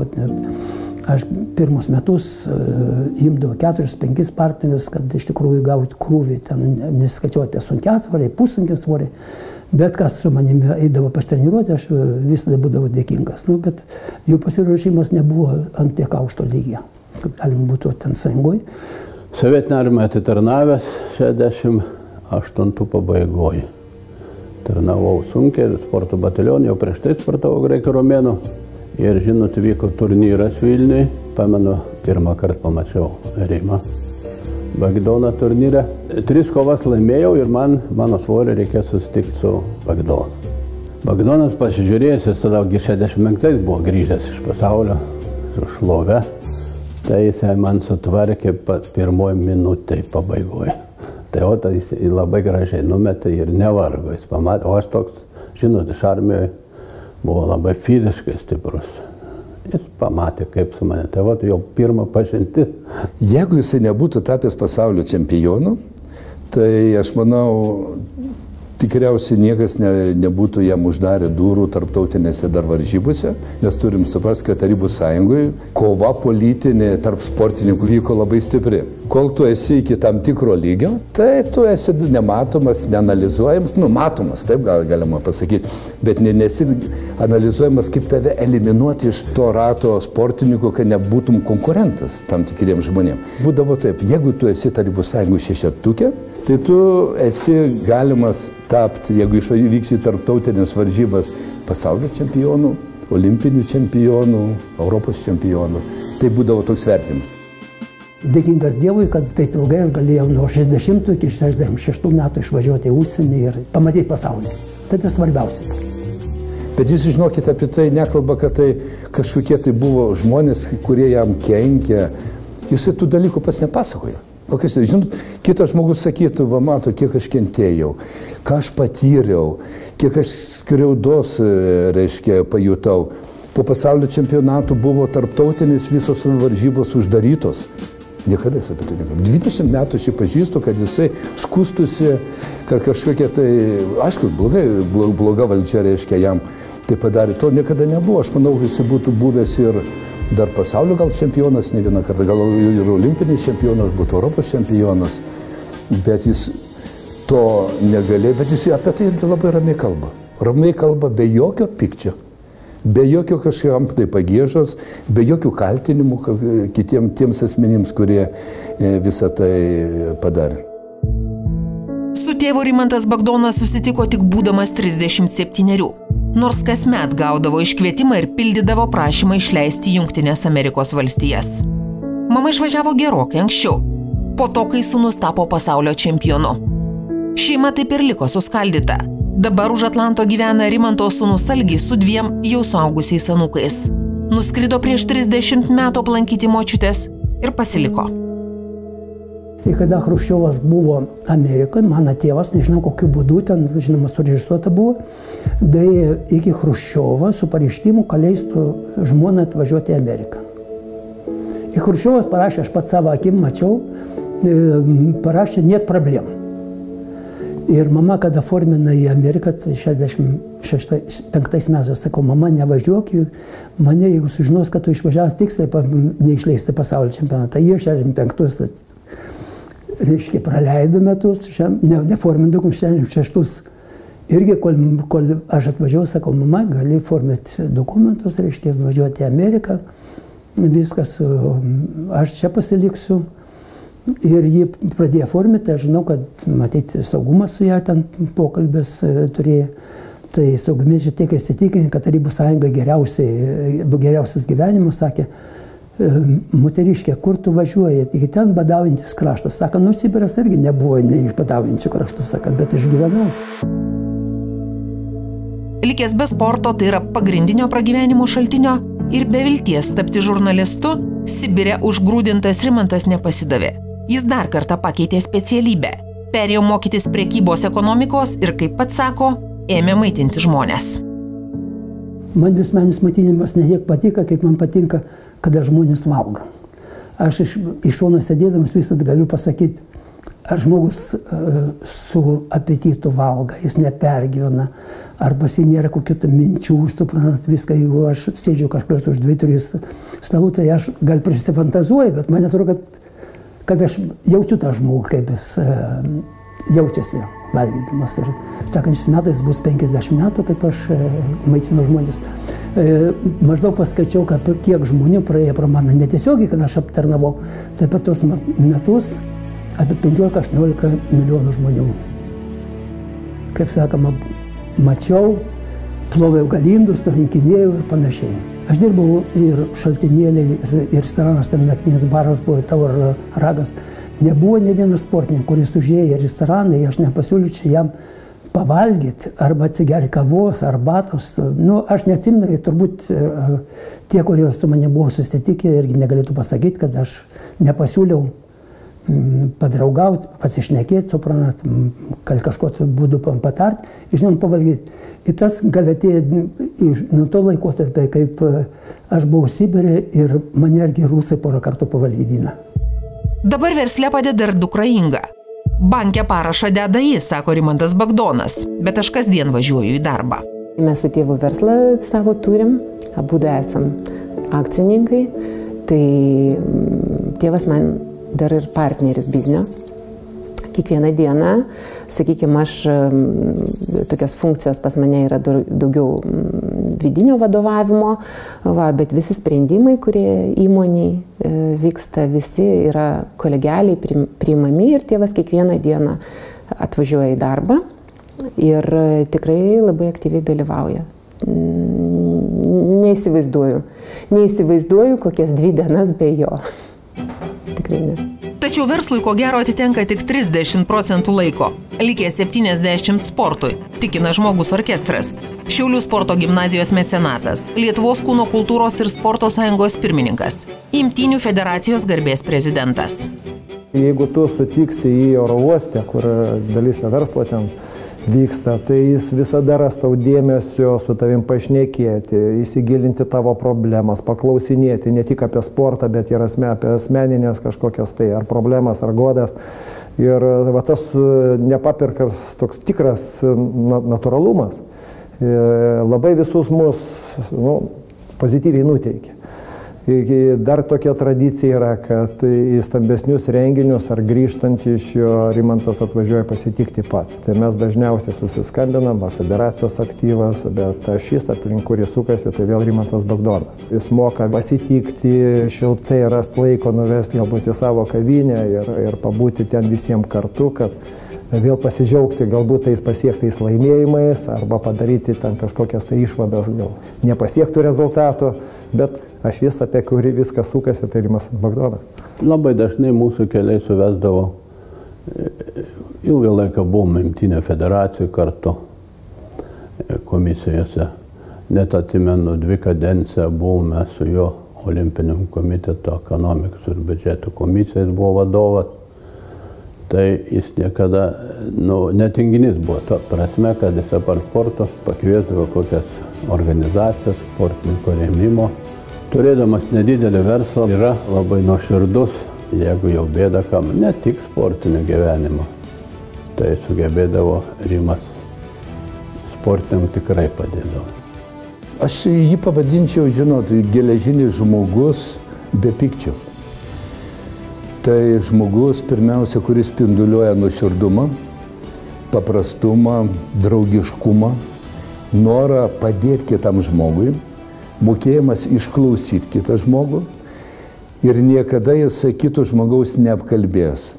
Aš pirmus metus uh, imdavau keturis, penkis partnerius, kad iš tikrųjų gauti krūvį, ten nesiskaičiuoti sunkiasvoriai, pusunkiasvoriai. Bet kas su manimi eidavo pastreniruoti, aš visada būdavau dėkingas. Nu, bet jų pasiruošimas nebuvo ant tiek aukšto lygio, kad galim būtų ten sąjungoj. Sovietinę armiją atitarnavęs šešiasdešimt aštuntų pabaigoje. Tarnavau sunkiai, sporto batalionė, jau prieš tai sportavau graikų romėnų. Ir, žinot, vyko turnyras Vilniui. Pamenu, pirmą kartą pamačiau Rimą Bagdoną turnyrę. Tris kovas laimėjau ir man, mano svorio reikėjo susitikti su Bagdonu. Bagdonas pasižiūrėjęs, jis tada šešiasdešimt penktais buvo grįžęs iš pasaulio, su šlove. Tai jisai man sutvarkė pirmoji minutė pabaigoje. Tai o tai jis labai gražiai numetė ir nevargo. Jis pamatė, o aš toks, žinot, iš armijoje buvo labai fiziškai stiprus. Jis pamatė, kaip su mane. Tai va, jau pirmą pažintis. Jeigu jisai nebūtų tapęs pasaulio čempionu, tai aš manau, tikriausiai niekas ne, nebūtų jam uždarę durų tarptautinėse dar varžybose. Mes turim suprasti, kad Tarybų sąjungoje kova politinė tarp sportininkų vyko labai stipri. Kol tu esi iki tam tikro lygio, tai tu esi nematomas, neanalizuojamas, nu matomas, taip gal, galima pasakyti, bet ne, nesi analizuojamas, kaip tave eliminuoti iš to rato sportininkų, kad nebūtum konkurentas tam tikriems žmonėms. Būdavo taip, jeigu tu esi Tarybų sąjungos šešetukė, tai tu esi galimas tapti, jeigu išvyksi į tarptautinės varžybas, pasaulio čempionų, olimpinių čempionų, Europos čempionų. Tai būdavo toks vertinimas. Dėkingas Dievui, kad taip ilgai aš galėjau nuo šešiasdešimtų iki šešiasdešimt šeštų metų išvažiuoti į užsienį ir pamatyti pasaulį. Tai tai svarbiausia. Bet jūs žinokite, apie tai nekalba, kad tai kažkokie tai buvo žmonės, kurie jam kenkė. Jūs tų dalykų pats nepasakoja. O kas, žinot, kitas žmogus sakytų, va mato, kiek aš kentėjau, ką aš patyriau, kiek aš skriaudos, reiškia, pajutau. Po pasaulio čempionatų buvo tarptautinės visos varžybos uždarytos. Niekada jis apie tai negalvoja. dvidešimt metų aš jį pažįstu, kad jisai skustusi, kad kažkokia tai, aišku, blogai, bloga valdžia reiškia jam tai padarė. To niekada nebuvo. Aš manau, jisai būtų buvęs ir dar pasaulio gal čempionas, ne vieną kartą, gal ir olimpinis čempionas, būtų Europos čempionas. Bet jis to negalėjo, bet jis apie tai irgi labai ramiai kalba. Ramiai kalba be jokio pykčio. Be jokio kažkam tai pagiežos, be jokių kaltinimų kitiems tiems asmenims, kurie visą tai padarė. Su tėvu Rimantas Bagdonas susitiko tik būdamas trisdešimt septynerių, nors kasmet gaudavo iškvietimą ir pildydavo prašymą išleisti Jungtines Amerikos valstijas. Mama išvažiavo gerokai anksčiau, po to, kai sūnus tapo pasaulio čempionu. Šeima taip ir liko suskaldyta. Dabar už Atlanto gyvena Rimanto sūnus Algis su dviem jau suaugusiais anūkais. Nuskrido prieš trisdešimt metų aplankyti močiutės ir pasiliko. Ir kada Chruščiovas buvo Amerikoje, mano tėvas, nežinau kokiu būdu, ten, žinoma, surežisuota buvo, tai iki Chruščiovo su pareiškimu, kad leistų žmoną atvažiuoti į Ameriką. Ir Chruščiovas parašė, aš pats savo akim mačiau, parašė, net problemų. Ir mama, kada formina į Ameriką, šešiasdešimt penktais metais, sakau, mama, nevažiuok, mane, jeigu sužinos, kad tu išvažiavęs tiksliai neišleisti pasaulio čempionatą. Jie šešiasdešimt penktus, reiškia, praleido metus, ne, neformindu, šešiasdešimt šeštus. Irgi, kol, kol aš atvažiavau, sakau, mama, gali forminti dokumentus, reiškia, važiuoti į Ameriką, viskas, aš čia pasiliksiu. Ir jį pradėjo formyti, aš žinau, kad, matyti, saugumas su ją ten pokalbės turėjo. Tai saugumiečiai tiek įsitikinę, kad Tarybų sąjunga geriausias gyvenimas, sakė, moteriškė, kur tu važiuoji, tik ten badaujantis kraštas. Sako, nu, Sibiras irgi nebuvo ne iš badaujančių kraštų, sako, bet aš gyvenau. Likęs be sporto, tai yra pagrindinio pragyvenimo šaltinio ir be vilties tapti žurnalistu, Sibire užgrūdintas Rimantas nepasidavė. Jis dar kartą pakeitė specialybę, perėjo mokytis prekybos ekonomikos ir, kaip pats sako, ėmė maitinti žmonės. Man visuomeninis maitinimas ne tiek patinka, kaip man patinka, kada žmonės valgo. Aš iš, iš šono sėdėdamas visad galiu pasakyti, ar žmogus uh, su apetitu valga, jis nepergyvena, arba jis nėra kokių minčių, suprantat, viską, jeigu aš sėdžiu kažkur už dvi, tris stalų, tai aš gal prisifantazuoju, bet man atrodo, kad kad aš jaučiu tą žmogų, kaip jis uh, jaučiasi valgydamas. Ir sekančiais metais bus penkiasdešimt metų, kaip aš uh, maitinu žmonės. Uh, maždaug paskaičiau, kad kiek žmonių praėjo pro mane netiesiogiai, kad aš aptarnavau. Taip pat tos metus apie penkiolika aštuoniolika milijonų žmonių. Kaip sakoma, mačiau, ploviau galindus, nurinkinėjau ir panašiai. Aš dirbau ir šaltinėliai, ir, ir restoranas, ten naktinis baras buvo, tavo ragas. Nebuvo ne vienas sportininkas, kuris užėjo į restoraną, aš nepasiūlyčiau jam pavalgyti, arba atsigerti kavos, arbatos. Nu, aš neatsimenu, turbūt tie, kurie su mane buvo susitikę, irgi negalėtų pasakyti, kad aš nepasiūliau padraugauti, pasišnekėti, suprantat, gal kažko būdu patarti, ir žinom, pavalgyti. Ir tas gal atėjo nuo to laikotarpio, kaip aš buvau Sibire ir mane irgi rusai porą kartų pavalgydina. Dabar versle padeda ir dukra Inga. Banke parašą deda jis, sako Rimantas Bagdonas, bet aš kasdien važiuoju į darbą. Mes su tėvu verslą savo turim, abudu esam akcininkai, tai tėvas man dar ir partneris biznio. Kiekvieną dieną, sakykime, aš tokios funkcijos pas mane yra daugiau vidinio vadovavimo, va, bet visi sprendimai, kurie įmoniai vyksta, visi yra kolegialiai priimami ir tėvas kiekvieną dieną atvažiuoja į darbą ir tikrai labai aktyviai dalyvauja. Neįsivaizduoju. Neįsivaizduoju kokias dvi dienas be jo. Tikrai ne. Tačiau verslui ko gero atitenka tik trisdešimt procentų laiko, likę septyniasdešimt sportui, tikina Žmogus orkestras. Šiaulių sporto gimnazijos mecenatas, Lietuvos kūno kultūros ir sporto sąjungos pirmininkas, Imtynių federacijos garbės prezidentas. Jeigu tu sutiksi į oro uostę, kur dalis verslo ten vyksta, tai jis visada ras tau dėmesio, su tavim pašnekėti, įsigilinti tavo problemas, paklausinėti ne tik apie sportą, bet ir asme, apie asmeninės kažkokias tai ar problemas, ar godas. Ir va, tas nepapirkas toks tikras natūralumas labai visus mus nu, pozityviai nuteikia. Dar tokia tradicija yra, kad į stambesnius renginius ar grįžtant iš jo Rimantas atvažiuoja pasitikti pats. Tai mes dažniausiai susiskambinam, federacijos aktyvas, bet šis aplink kurį sukasi, tai vėl Rimantas Bagdonas. Jis moka pasitikti, šiltai rasti laiko, nuvesti galbūt į savo kavinę ir, ir pabūti ten visiems kartu, kad vėl pasidžiaugti galbūt tais pasiektais laimėjimais arba padaryti ten kažkokias tai išvadas, gal nepasiektų rezultato, bet aš jis, apie kurį viskas sukasi, tai Rimas Bagdonas. Labai dažnai mūsų keliai suvesdavo, ilgą laiką buvome imtynių federacijų kartu komisijose. Net atsimenu, dvi kadenciją buvome su jo olimpiniam komiteto ekonomikos ir biudžeto komisijais buvo vadovas. Tai jis niekada, nu, netinginys buvo, to prasme, kad jis apart sporto pakviesdavo kokias organizacijas, sportininko rėmimo. Turėdamas nedidelį verslą yra labai nuoširdus, jeigu jau bėda kam, ne tik sportinio gyvenimo. Tai sugebėdavo Rimas sportiniam tikrai padėdavo. Aš jį pavadinčiau, žinot, geležinis žmogus be pykčio. Tai žmogus, pirmiausia, kuris spinduliuoja nuoširdumą, paprastumą, draugiškumą, norą padėti kitam žmogui, mokėjimas išklausyti kitą žmogų ir niekada jis kito žmogaus neapkalbės.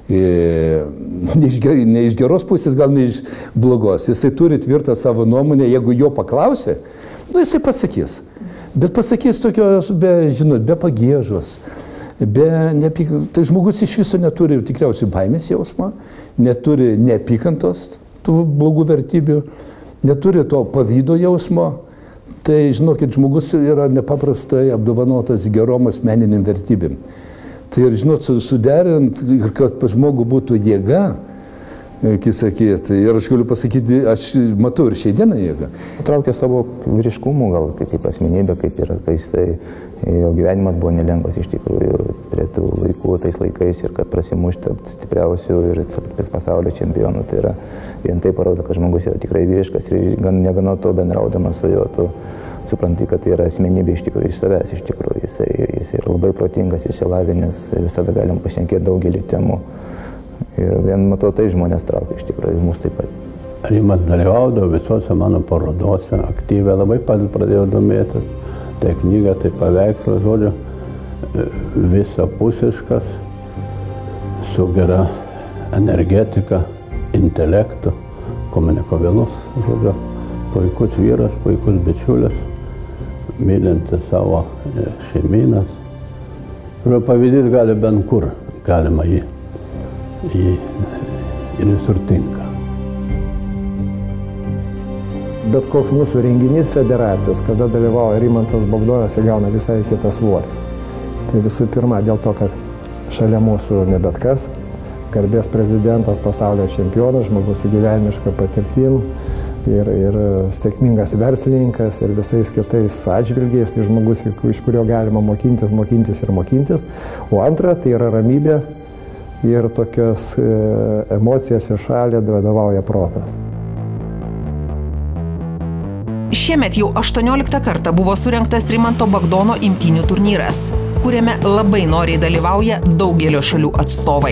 Ne iš, ne iš geros pusės, gal ne iš blogos. Jisai turi tvirtą savo nuomonę, jeigu jo paklausė, nu jisai pasakys. Bet pasakys tokios, be, žinot, be pagiežos. Be neapyk... Tai žmogus iš viso neturi tikriausiai baimės jausmą, neturi neapykantos tų blogų vertybių, neturi to pavydo jausmo. Tai, žinokit, žmogus yra nepaprastai apdovanotas gerom asmeniniam vertybėm. Tai ir, žinot, suderint, ir kad žmogų būtų jėga, kaip sakyti, ir aš galiu pasakyti, aš matau ir šiai dieną jėgą. Traukia savo vyriškumų, gal kaip, kaip asmenybė, kaip ir kai jisai, jo gyvenimas buvo nelengvas iš tikrųjų prie tų laikų, tais laikais ir kad prasimušti stipriausių ir pasaulio čempionų. Tai yra vien tai parodo, kad žmogus yra tikrai vyriškas ir negana to bendraudamas su juo, tu supranti, kad tai yra asmenybė iš tikrųjų, iš savęs iš tikrųjų. Jisai, jisai yra labai protingas, išsilavinęs, visada galim pašnekėti daugelį temų. Ir vien matau, tai žmonės traukia iš tikrųjų, mūsų taip pat. Rimas dalyvaudavo visose mano parodose, aktyviai labai pradėjo domėtis. Tai knyga, tai paveikslas, žodžiu, visapusiškas, su gera energetika, intelektu, komunikabilus, žodžiu, puikus vyras, puikus bičiulis, mylintis savo šeimynas. Ir pavyzdys gali bent kur, galima jį, jį ir visur tinka. Bet koks mūsų renginys federacijos, kada dalyvauja Rimantas Bagdonas, įgauna visai kitą svorį. Tai visų pirma, dėl to, kad šalia mūsų ne bet kas, garbės prezidentas, pasaulio čempionas, žmogus su gyvenimiška patirtim ir, ir sėkmingas verslininkas ir visais kitais atžvilgiais, tai žmogus, iš kurio galima mokintis, mokintis ir mokintis. O antra, tai yra ramybė ir tokios emocijas į šalį vadovauja protas. Šiemet jau aštuonioliktą kartą buvo surengtas Rimanto Bagdono imtynių turnyras, kuriame labai noriai dalyvauja daugelio šalių atstovai.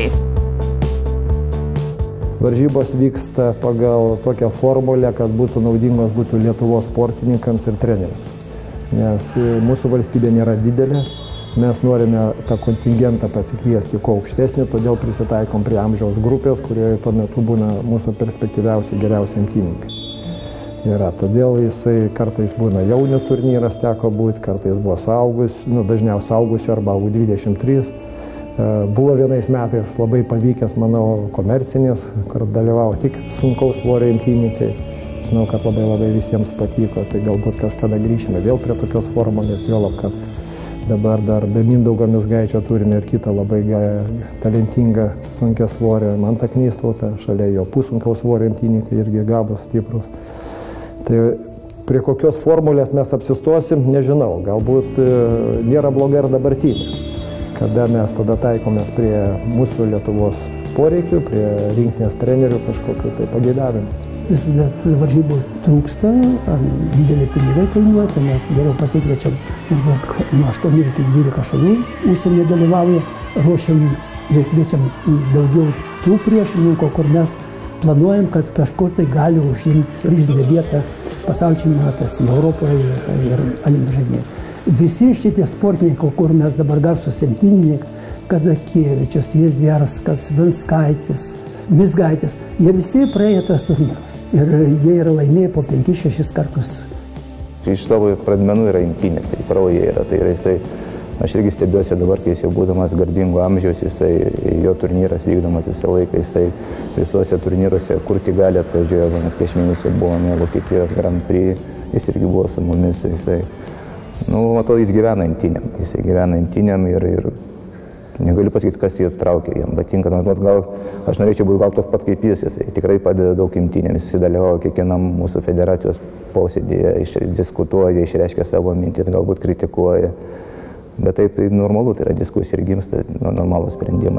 Varžybos vyksta pagal tokią formulę, kad būtų naudingos būtų Lietuvos sportininkams ir treneriams. Nes mūsų valstybė nėra didelė, mes norime tą kontingentą pasikviesti kuo aukštesnį, todėl prisitaikom prie amžiaus grupės, kurioje tuo metu būna mūsų perspektyviausi geriausi imtynininkai. Yra. Todėl jisai kartais būna jaunių turnyras, teko būti, kartais buvo saugus, nu, dažniausiai saugusių arba U dvidešimt trys. Buvo vienais metais labai pavykęs, manau, komercinis, kur dalyvavo tik sunkaus svorio imtynininkai. Žinau, kad labai labai visiems patiko, tai galbūt kažkada grįšime vėl prie tokios formulės, juolab, kad Dabar dar be Mindaugo Mizgaičio turime ir kitą labai talentingą sunkia svorę Mantą Knystautą, šalia jo pusunkaus svorio imtynininkai irgi gabūs, stiprus. Tai prie kokios formulės mes apsistosim, nežinau, galbūt nėra bloga ir dabartinė, kada mes tada taikomės prie mūsų Lietuvos poreikių, prie rinktinės trenerių kažkokiu tai pageidavimu. Visada varžybų trūksta, didelį pinigai kainuoja, tai mes geriau pasikviečiam maždaug nuo aštuonių iki dvylikos šalių užsienyje dalyvauja, ruošiam ir kviečiam daugiau tų priešininkų, kur mes planuojam, kad kažkur tai gali užimti prizinę vietą pasaulio čempionatas Europoje ir olimpinėje žaidynėse. Visi šitie sportininkai, kur mes dabar garsus imtynininkai, Kazakievičius, Jezierskas, Vinskaitis, Mizgaitis, jie visi praėjo tos turnyrus ir jie yra laimėję po penkis šešis kartus. Iš savo pradmenų yra imtynės, tai krauja yra, tai yra jisai, aš irgi stebiuosi dabar, kai jis jau būdamas garbingo amžiaus, jisai, jo turnyras vykdomas visą laiką, jisai visuose turnyruose, kur tik gali atvažiuoja, nes prieš mėnesį buvome Vokietijos Grand Prix, jis irgi buvo su mumis, jisai, nu, matau, jis gyvena imtynėm, jisai gyvena imtynėm ir, ir negaliu pasakyti, kas jį traukia, jam patinka, gal, aš norėčiau būti gal toks pat kaip jis, jis tikrai padeda daug imtynėm, jis dalyvauja kiekvienam mūsų federacijos posėdėje, diskutuoja, išreiškia savo mintis, galbūt kritikuoja, bet taip tai normalu, tai yra diskusija ir gimsta normalūs sprendimai.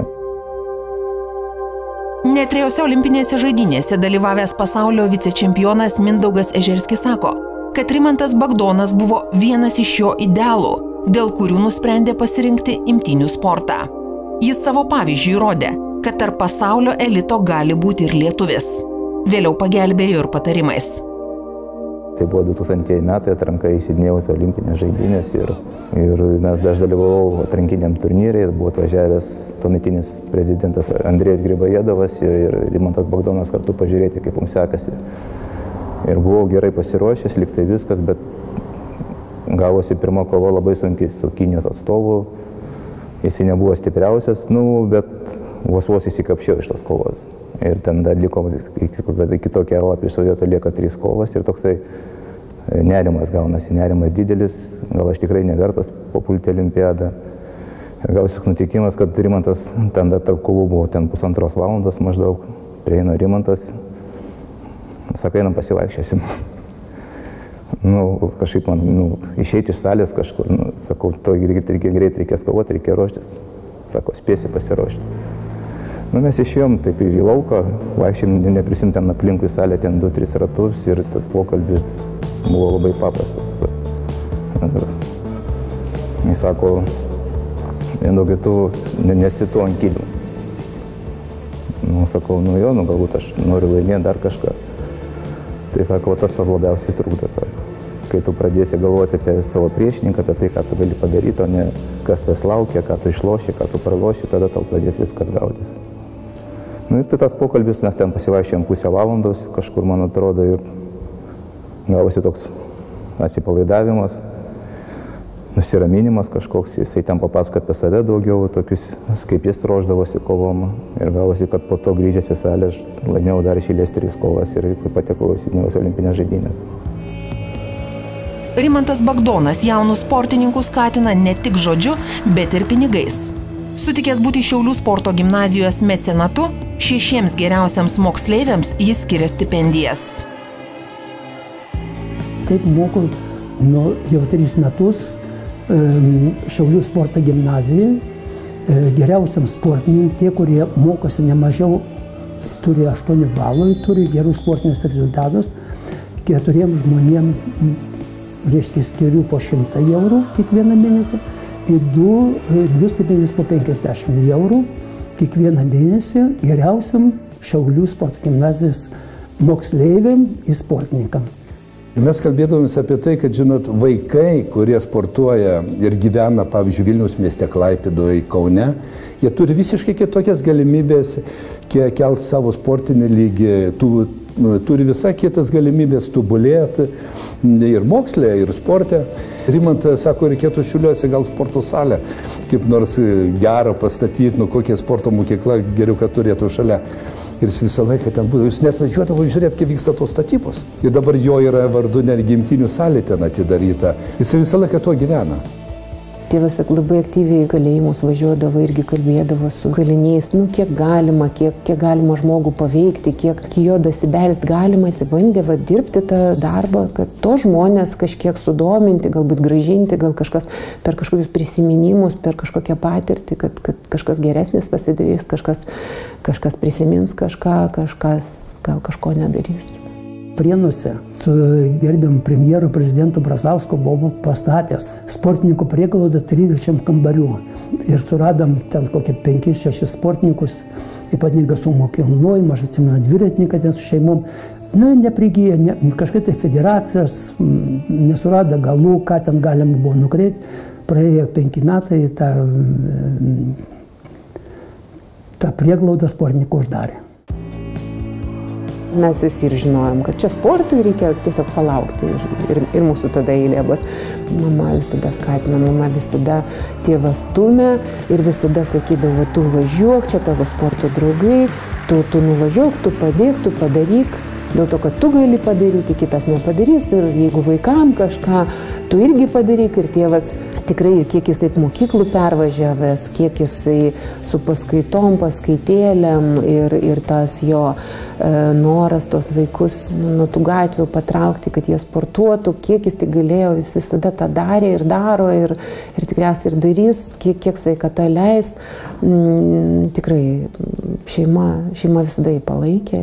Net trejose olimpinėse žaidynėse dalyvavęs pasaulio vicečempionas Mindaugas Ežerskis sako, kad Rimantas Bagdonas buvo vienas iš jo idealų, dėl kurių nusprendė pasirinkti imtynių sportą. Jis savo pavyzdžių įrodė, kad tarp pasaulio elito gali būti ir lietuvis. Vėliau pagelbėjo ir patarimais. Tai buvo du tūkstantieji metai, atranka į Sidnėjaus olimpinės žaidynės ir, ir mes aš dalyvavau atrankiniam turnyrai, buvo atvažiavęs tuometinis prezidentas Andrėjus Gribajedovas ir, ir Rimantas Bagdonas kartu pažiūrėti, kaip mums sekasi. Ir buvau gerai pasiruošęs, lyg tai viskas, bet gavosi pirma kova labai sunkiai su Kinijos atstovu, jis nebuvo stipriausias, nu, bet vos vos įsikapščiau iš tos kovos. Ir ten dar liko, iki to kelą prieš Sovietų lieka trys kovos ir toksai nerimas gaunasi, nerimas didelis, gal aš tikrai nevertas papulti olimpiadą. Ir gausi nutikimas, kad Rimantas, ten dar tarp kovų buvo ten pusantros valandos maždaug, prieina Rimantas, sakai, einam pasivaikščiosim. Nu, kažkaip man, nu, išeiti iš salės kažkur, nu, sakau, to reikia greit, reikės kovoti, reikia ruoštis. Sako, spėsi pasiruošti. Nu, mes išėjom taip į lauką, vaikščiam, neprisim ten aplinkui salę, ten du tris ratus ir pokalbis buvo labai paprastas. Jis sako, Mindaugai, tu nesitu ant kilių. Nu, sakau, nu jo, nu, galbūt aš noriu laimėti dar kažką. Tai sako, tas tas labiausiai trukdo, sako. Kai tu pradėsi galvoti apie savo priešininką, apie tai, ką tu gali padaryti, o ne kas tas laukia, ką tu išloši, ką tu praloši, tada tau pradės viskas gaudytis. Nu ir tai tas pokalbis, mes ten pasivaišėjom pusę valandos, kažkur, man atrodo, ir gavosi toks atsipalaidavimas, nusiraminimas kažkoks, jisai ten papasakojo apie save daugiau, tokius, kaip jis ruošdavosi kovom. Ir gavosi, kad po to grįžęs į salę, aš laimėjau dar iš eilės tris kovas ir patekau į Sidnėjaus olimpinės žaidynės. Rimantas Bagdonas jaunus sportininkus skatina ne tik žodžiu, bet ir pinigais. Sutikęs būti Šiaulių sporto gimnazijos mecenatu, šešiems geriausiams moksleiviams jis skiria stipendijas. Taip moku nu, jau tris metus Šiaulių sporto gimnazija, geriausiam sportininkam, tie, kurie mokosi nemažiau, turi aštuonių balų, turi gerus sportinius rezultatus, keturiem žmonėm, reiškia, skiriu po šimtą eurų kiekvieną mėnesį, ir du, dvi stipendijas po penkiasdešimt eurų kiekvieną mėnesį geriausiam Šiaulių sporto gimnazijos moksleiviam ir sportininkam. Mes kalbėdavomės apie tai, kad, žinot, vaikai, kurie sportuoja ir gyvena, pavyzdžiui, Vilniaus mieste, Klaipėdoje, Kaune, jie turi visiškai kitokias galimybės kelti savo sportinį lygį, tų, turi visai kitas galimybės tobulėti ir moksle, ir sporte. Rimantas sako, reikėtų Šiauliuose gal sporto salę, kaip nors gerą pastatyti, nu kokia sporto mokykla geriau, kad turėtų šalia. Ir jis visą laiką ten būdavo, jis net važiuodavo žiūrėti, kaip vyksta tos statybos. Ir dabar jo yra vardu netgi imtynių salė ten atidaryta. Jis visą laiką tuo gyvena. Tėvas labai aktyviai į kalėjimus važiuodavo, irgi kalbėdavo su kaliniais, nu, kiek galima, kiek, kiek galima žmogų paveikti, kiek iki jo dasibelst galima, atsibandė va, dirbti tą darbą, kad to žmonės kažkiek sudominti, galbūt gražinti, gal kažkas per kažkokius prisiminimus, per kažkokią patirtį, kad, kad kažkas geresnis pasidarys, kažkas, kažkas prisimins kažką, kažkas gal kažko nedarys. Prienuose su gerbiamu premjeru prezidentu Brazausku buvau pastatęs sportininkų prieglaudą trisdešimt kambarių. Ir suradom ten kokie penkis šešis sportininkus, ypatingai su kilnojimu, aš atsimenu dviratininką ten su šeimom. Nu, neprigijo, ne, kažkaip tai federacijas, nesurado galų, ką ten galima buvo nukreipti. Praėjo penki metai, tą, tą prieglaudą sportininkų uždarė. Mes visi ir žinojom, kad čia sportui reikia tiesiog palaukti ir, ir, ir mūsų tada eilė bus. Mama visada skatino, mama visada tėvą stumė ir visada sakydavo, tu važiuok, čia tavo sporto draugai, tu, tu nuvažiuok, tu padėk, tu padaryk. Dėl to, kad tu gali padaryti, kitas nepadarys ir jeigu vaikam kažką, tu irgi padaryk ir tėvas. Tikrai, kiek jis taip mokyklų pervažiavęs, kiek jisai su paskaitom, paskaitėlėm ir, ir tas jo e, noras tos vaikus nuo tų gatvių patraukti, kad jie sportuotų, kiek jis tik galėjo, jis visada tą darė ir daro ir, ir tikriausiai ir darys, kiek, kiek sveikata leis. Mm, tikrai šeima, šeima visada jį palaikė.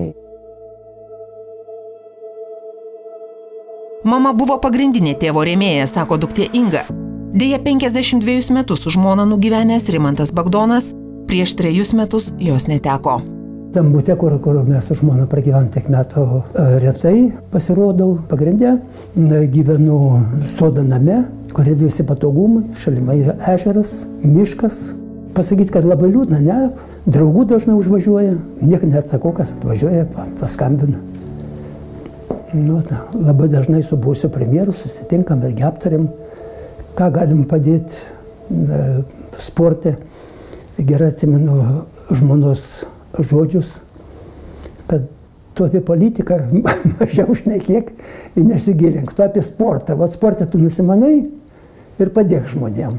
Mama buvo pagrindinė tėvo rėmėja, sako duktė Inga. Deja, penkiasdešimt dvejus metus su žmona nugyvenęs Rimantas Bagdonas, prieš trejus metus jos neteko. Tam bute, kur, kur mes su žmona pragyventi tiek metų, retai pasirodau pagrindė. Gyvenu sodo name, kurie visi patogumai, šalimai ežeras, miškas. Pasakyti, kad labai liūdna, ne? Draugų dažnai užvažiuoja, niek neatsako, kas atvažiuoja, paskambina. Nu, ta, labai dažnai su buvusiu premjeru susitinkam irgi aptariam, ką galim padėti e, sporte. Gerai atsimenu žmonos žodžius, kad tu apie politiką mažiau šnekėk ir nesigilink, tu apie sportą. Vat sportą tu nusimanai ir padėk žmonėm.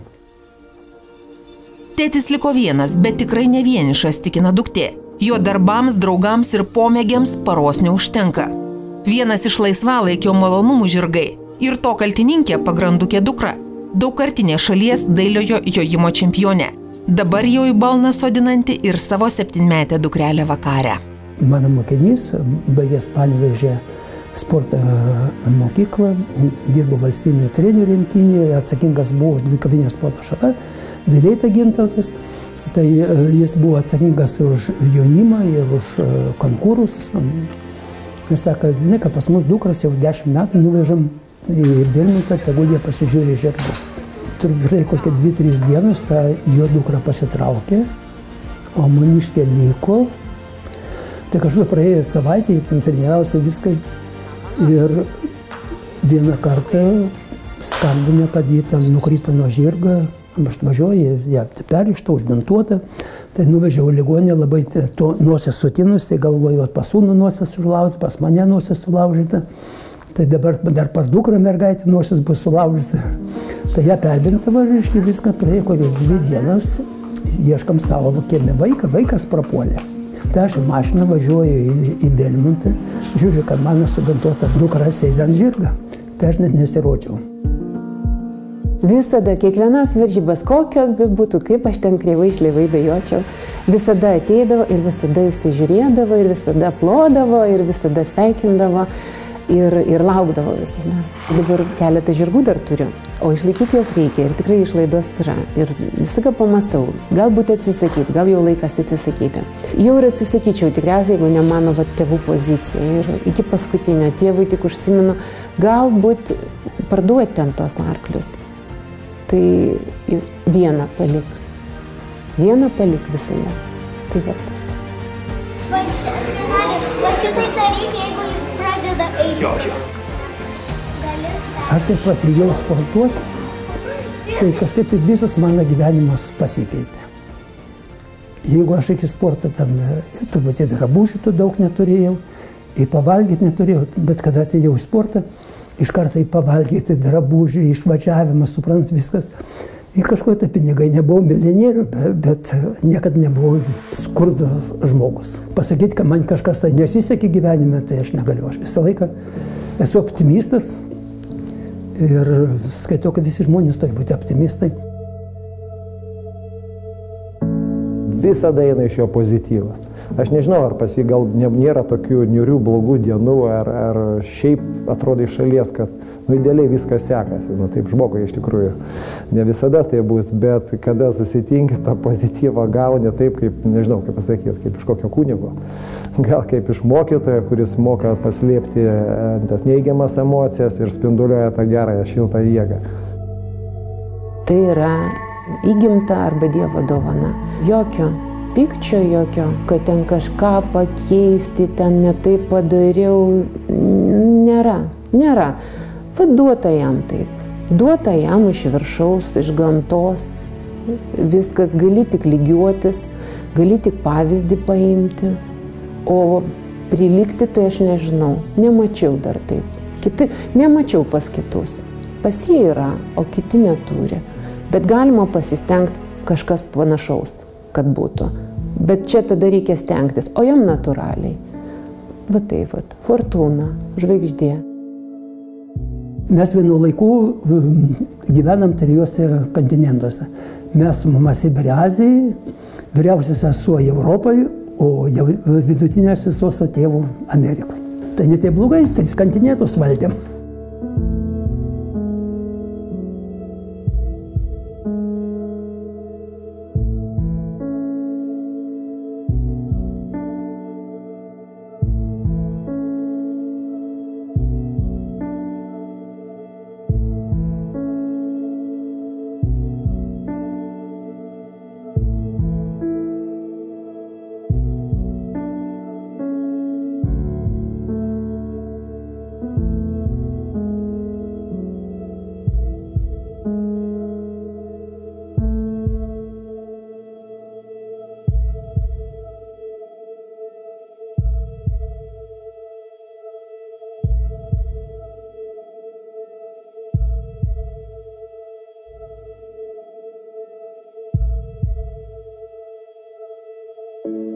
Tėtis liko vienas, bet tikrai ne vienišas, tikina duktė. Jo darbams, draugams ir pomėgiams paros neužtenka. Vienas iš laisvalaikio malonumų žirgai ir to kaltininkė pagrandukė dukra. Daugkartinė šalies dailiojo jojimo čempionė. Dabar jau į balną sodinanti ir savo septynmetę dukrelę Vakarę. Mano mokinys baigęs Panevėžio sporto mokyklą, dirbo valstybinio trenerių rinktinėje, atsakingas buvo dvikovinė sporto šaka, Vileita Gintautas. Tai jis buvo atsakingas už jojimą ir už konkursus. Jis sako, ne, kad pas mus dukras jau dešimt metų nuvežam į Belmintą, tegul jie pasižiūrė žirgus. Turbūt kokie dvi trys dienos ta jo dukra pasitraukė, o maniškė liko. Tai kažkur praėjo savaitę, jie ten treniravosi viską. Ir vieną kartą skambino, kad jie ten nukrito nuo žirgą. Aš važiuoju, ją perrišta, uždentuota. Tai nuvežiau į ligoninę, labai to nosies sutinus, tai galvoju, pas sūnų nosies sulaužyta, pas mane nosies sulaužyta. Tai dabar dar pas dukrą mergaitė nosies bus sulaužyta. Tai ją perbintavo, reiškia, viską praėjo kokias dvi dienas, ieškam savo kieme vaiką, vaikas prapuolė. Tai aš į mašiną važiuoju į, į Belmintą, žiūriu, kad mano sudantuota dukra sėdė ant žirgą. Tai aš net nesirodžiau. Visada, kiekvienas varžybas, kokios be būtų, kaip aš ten kreivai šleivai bejočiau, visada ateidavo ir visada įsižiūrėdavo ir visada plodavo ir visada sveikindavo. Ir, ir laukdavo visada. Dabar keletą žirgų dar turiu, o išlaikyti juos reikia ir tikrai išlaidos yra. Ir viską pamastau, galbūt atsisakyti, gal jau laikas atsisakyti. Jau ir atsisakyčiau, tikriausiai, jeigu ne mano va, tėvų pozicija. Ir iki paskutinio tėvui tik užsimenu, galbūt parduoti ten tos arklius. Tai vieną palik. Vieną palik visada. Tai vat. Va, senelė, va šitai tai reikia, jeigu jis pradeda eiti. Jo, jo. Aš taip pat ėjau sportuoti, tai kažkaip tai visas mano gyvenimas pasikeitė. Jeigu aš iki sporto ten, turbūt ir drabužių tu daug neturėjau, ir pavalgyti neturėjau, bet kada atėjau į sportą, iš karto į pavalgyti drabužių, išvažiavimas, suprant viskas. Ir kažkokie tai pinigai, nebuvau milijonierių, bet niekada nebuvau skurdus žmogus. Pasakyti, kad man kažkas tai nesisekė gyvenime, tai aš negaliu. Aš visą laiką esu optimistas ir skaitau, kad visi žmonės turi būti optimistai. Visada eina iš jo pozityvas. Aš nežinau, ar pas jį gal nėra tokių niurių, blogų dienų, ar, ar šiaip atrodo iš šalies, kad nu, idealiai viskas sekasi. Nu, taip žmogui iš tikrųjų ne visada tai bus, bet kada susitinki, tą pozityvą gauni taip, kaip, nežinau, kaip pasakyti, kaip iš kokio kunigo. Gal kaip iš mokytojo, kuris moka paslėpti tas neigiamas emocijas ir spinduliuoja tą gerąją, šiltą jėgą. Tai yra įgimta arba Dievo dovana. Jokio pykčio, jokio, kad ten kažką pakeisti, ten ne taip padariau, nėra, nėra. Vat duota jam taip, duota jam iš viršaus, iš gamtos, viskas, gali tik lygiuotis, gali tik pavyzdį paimti, o prilikti tai aš nežinau, nemačiau dar taip, kiti, nemačiau pas kitus, pas jį yra, o kiti neturi, bet galima pasistengti kažkas panašaus, kad būtų. Bet čia tada reikia stengtis, o jam natūraliai. Va taip, va, fortūna, žvaigždė. Mes vienu laiku gyvenam trijuose kontinentuose. Mes mama Sibirė Azijai, vyriausias sesuo Europai, o vidutinės sesuo su tėvu Amerikai. Tai ne taip blogai, tris kontinentus valdėm. Thank you.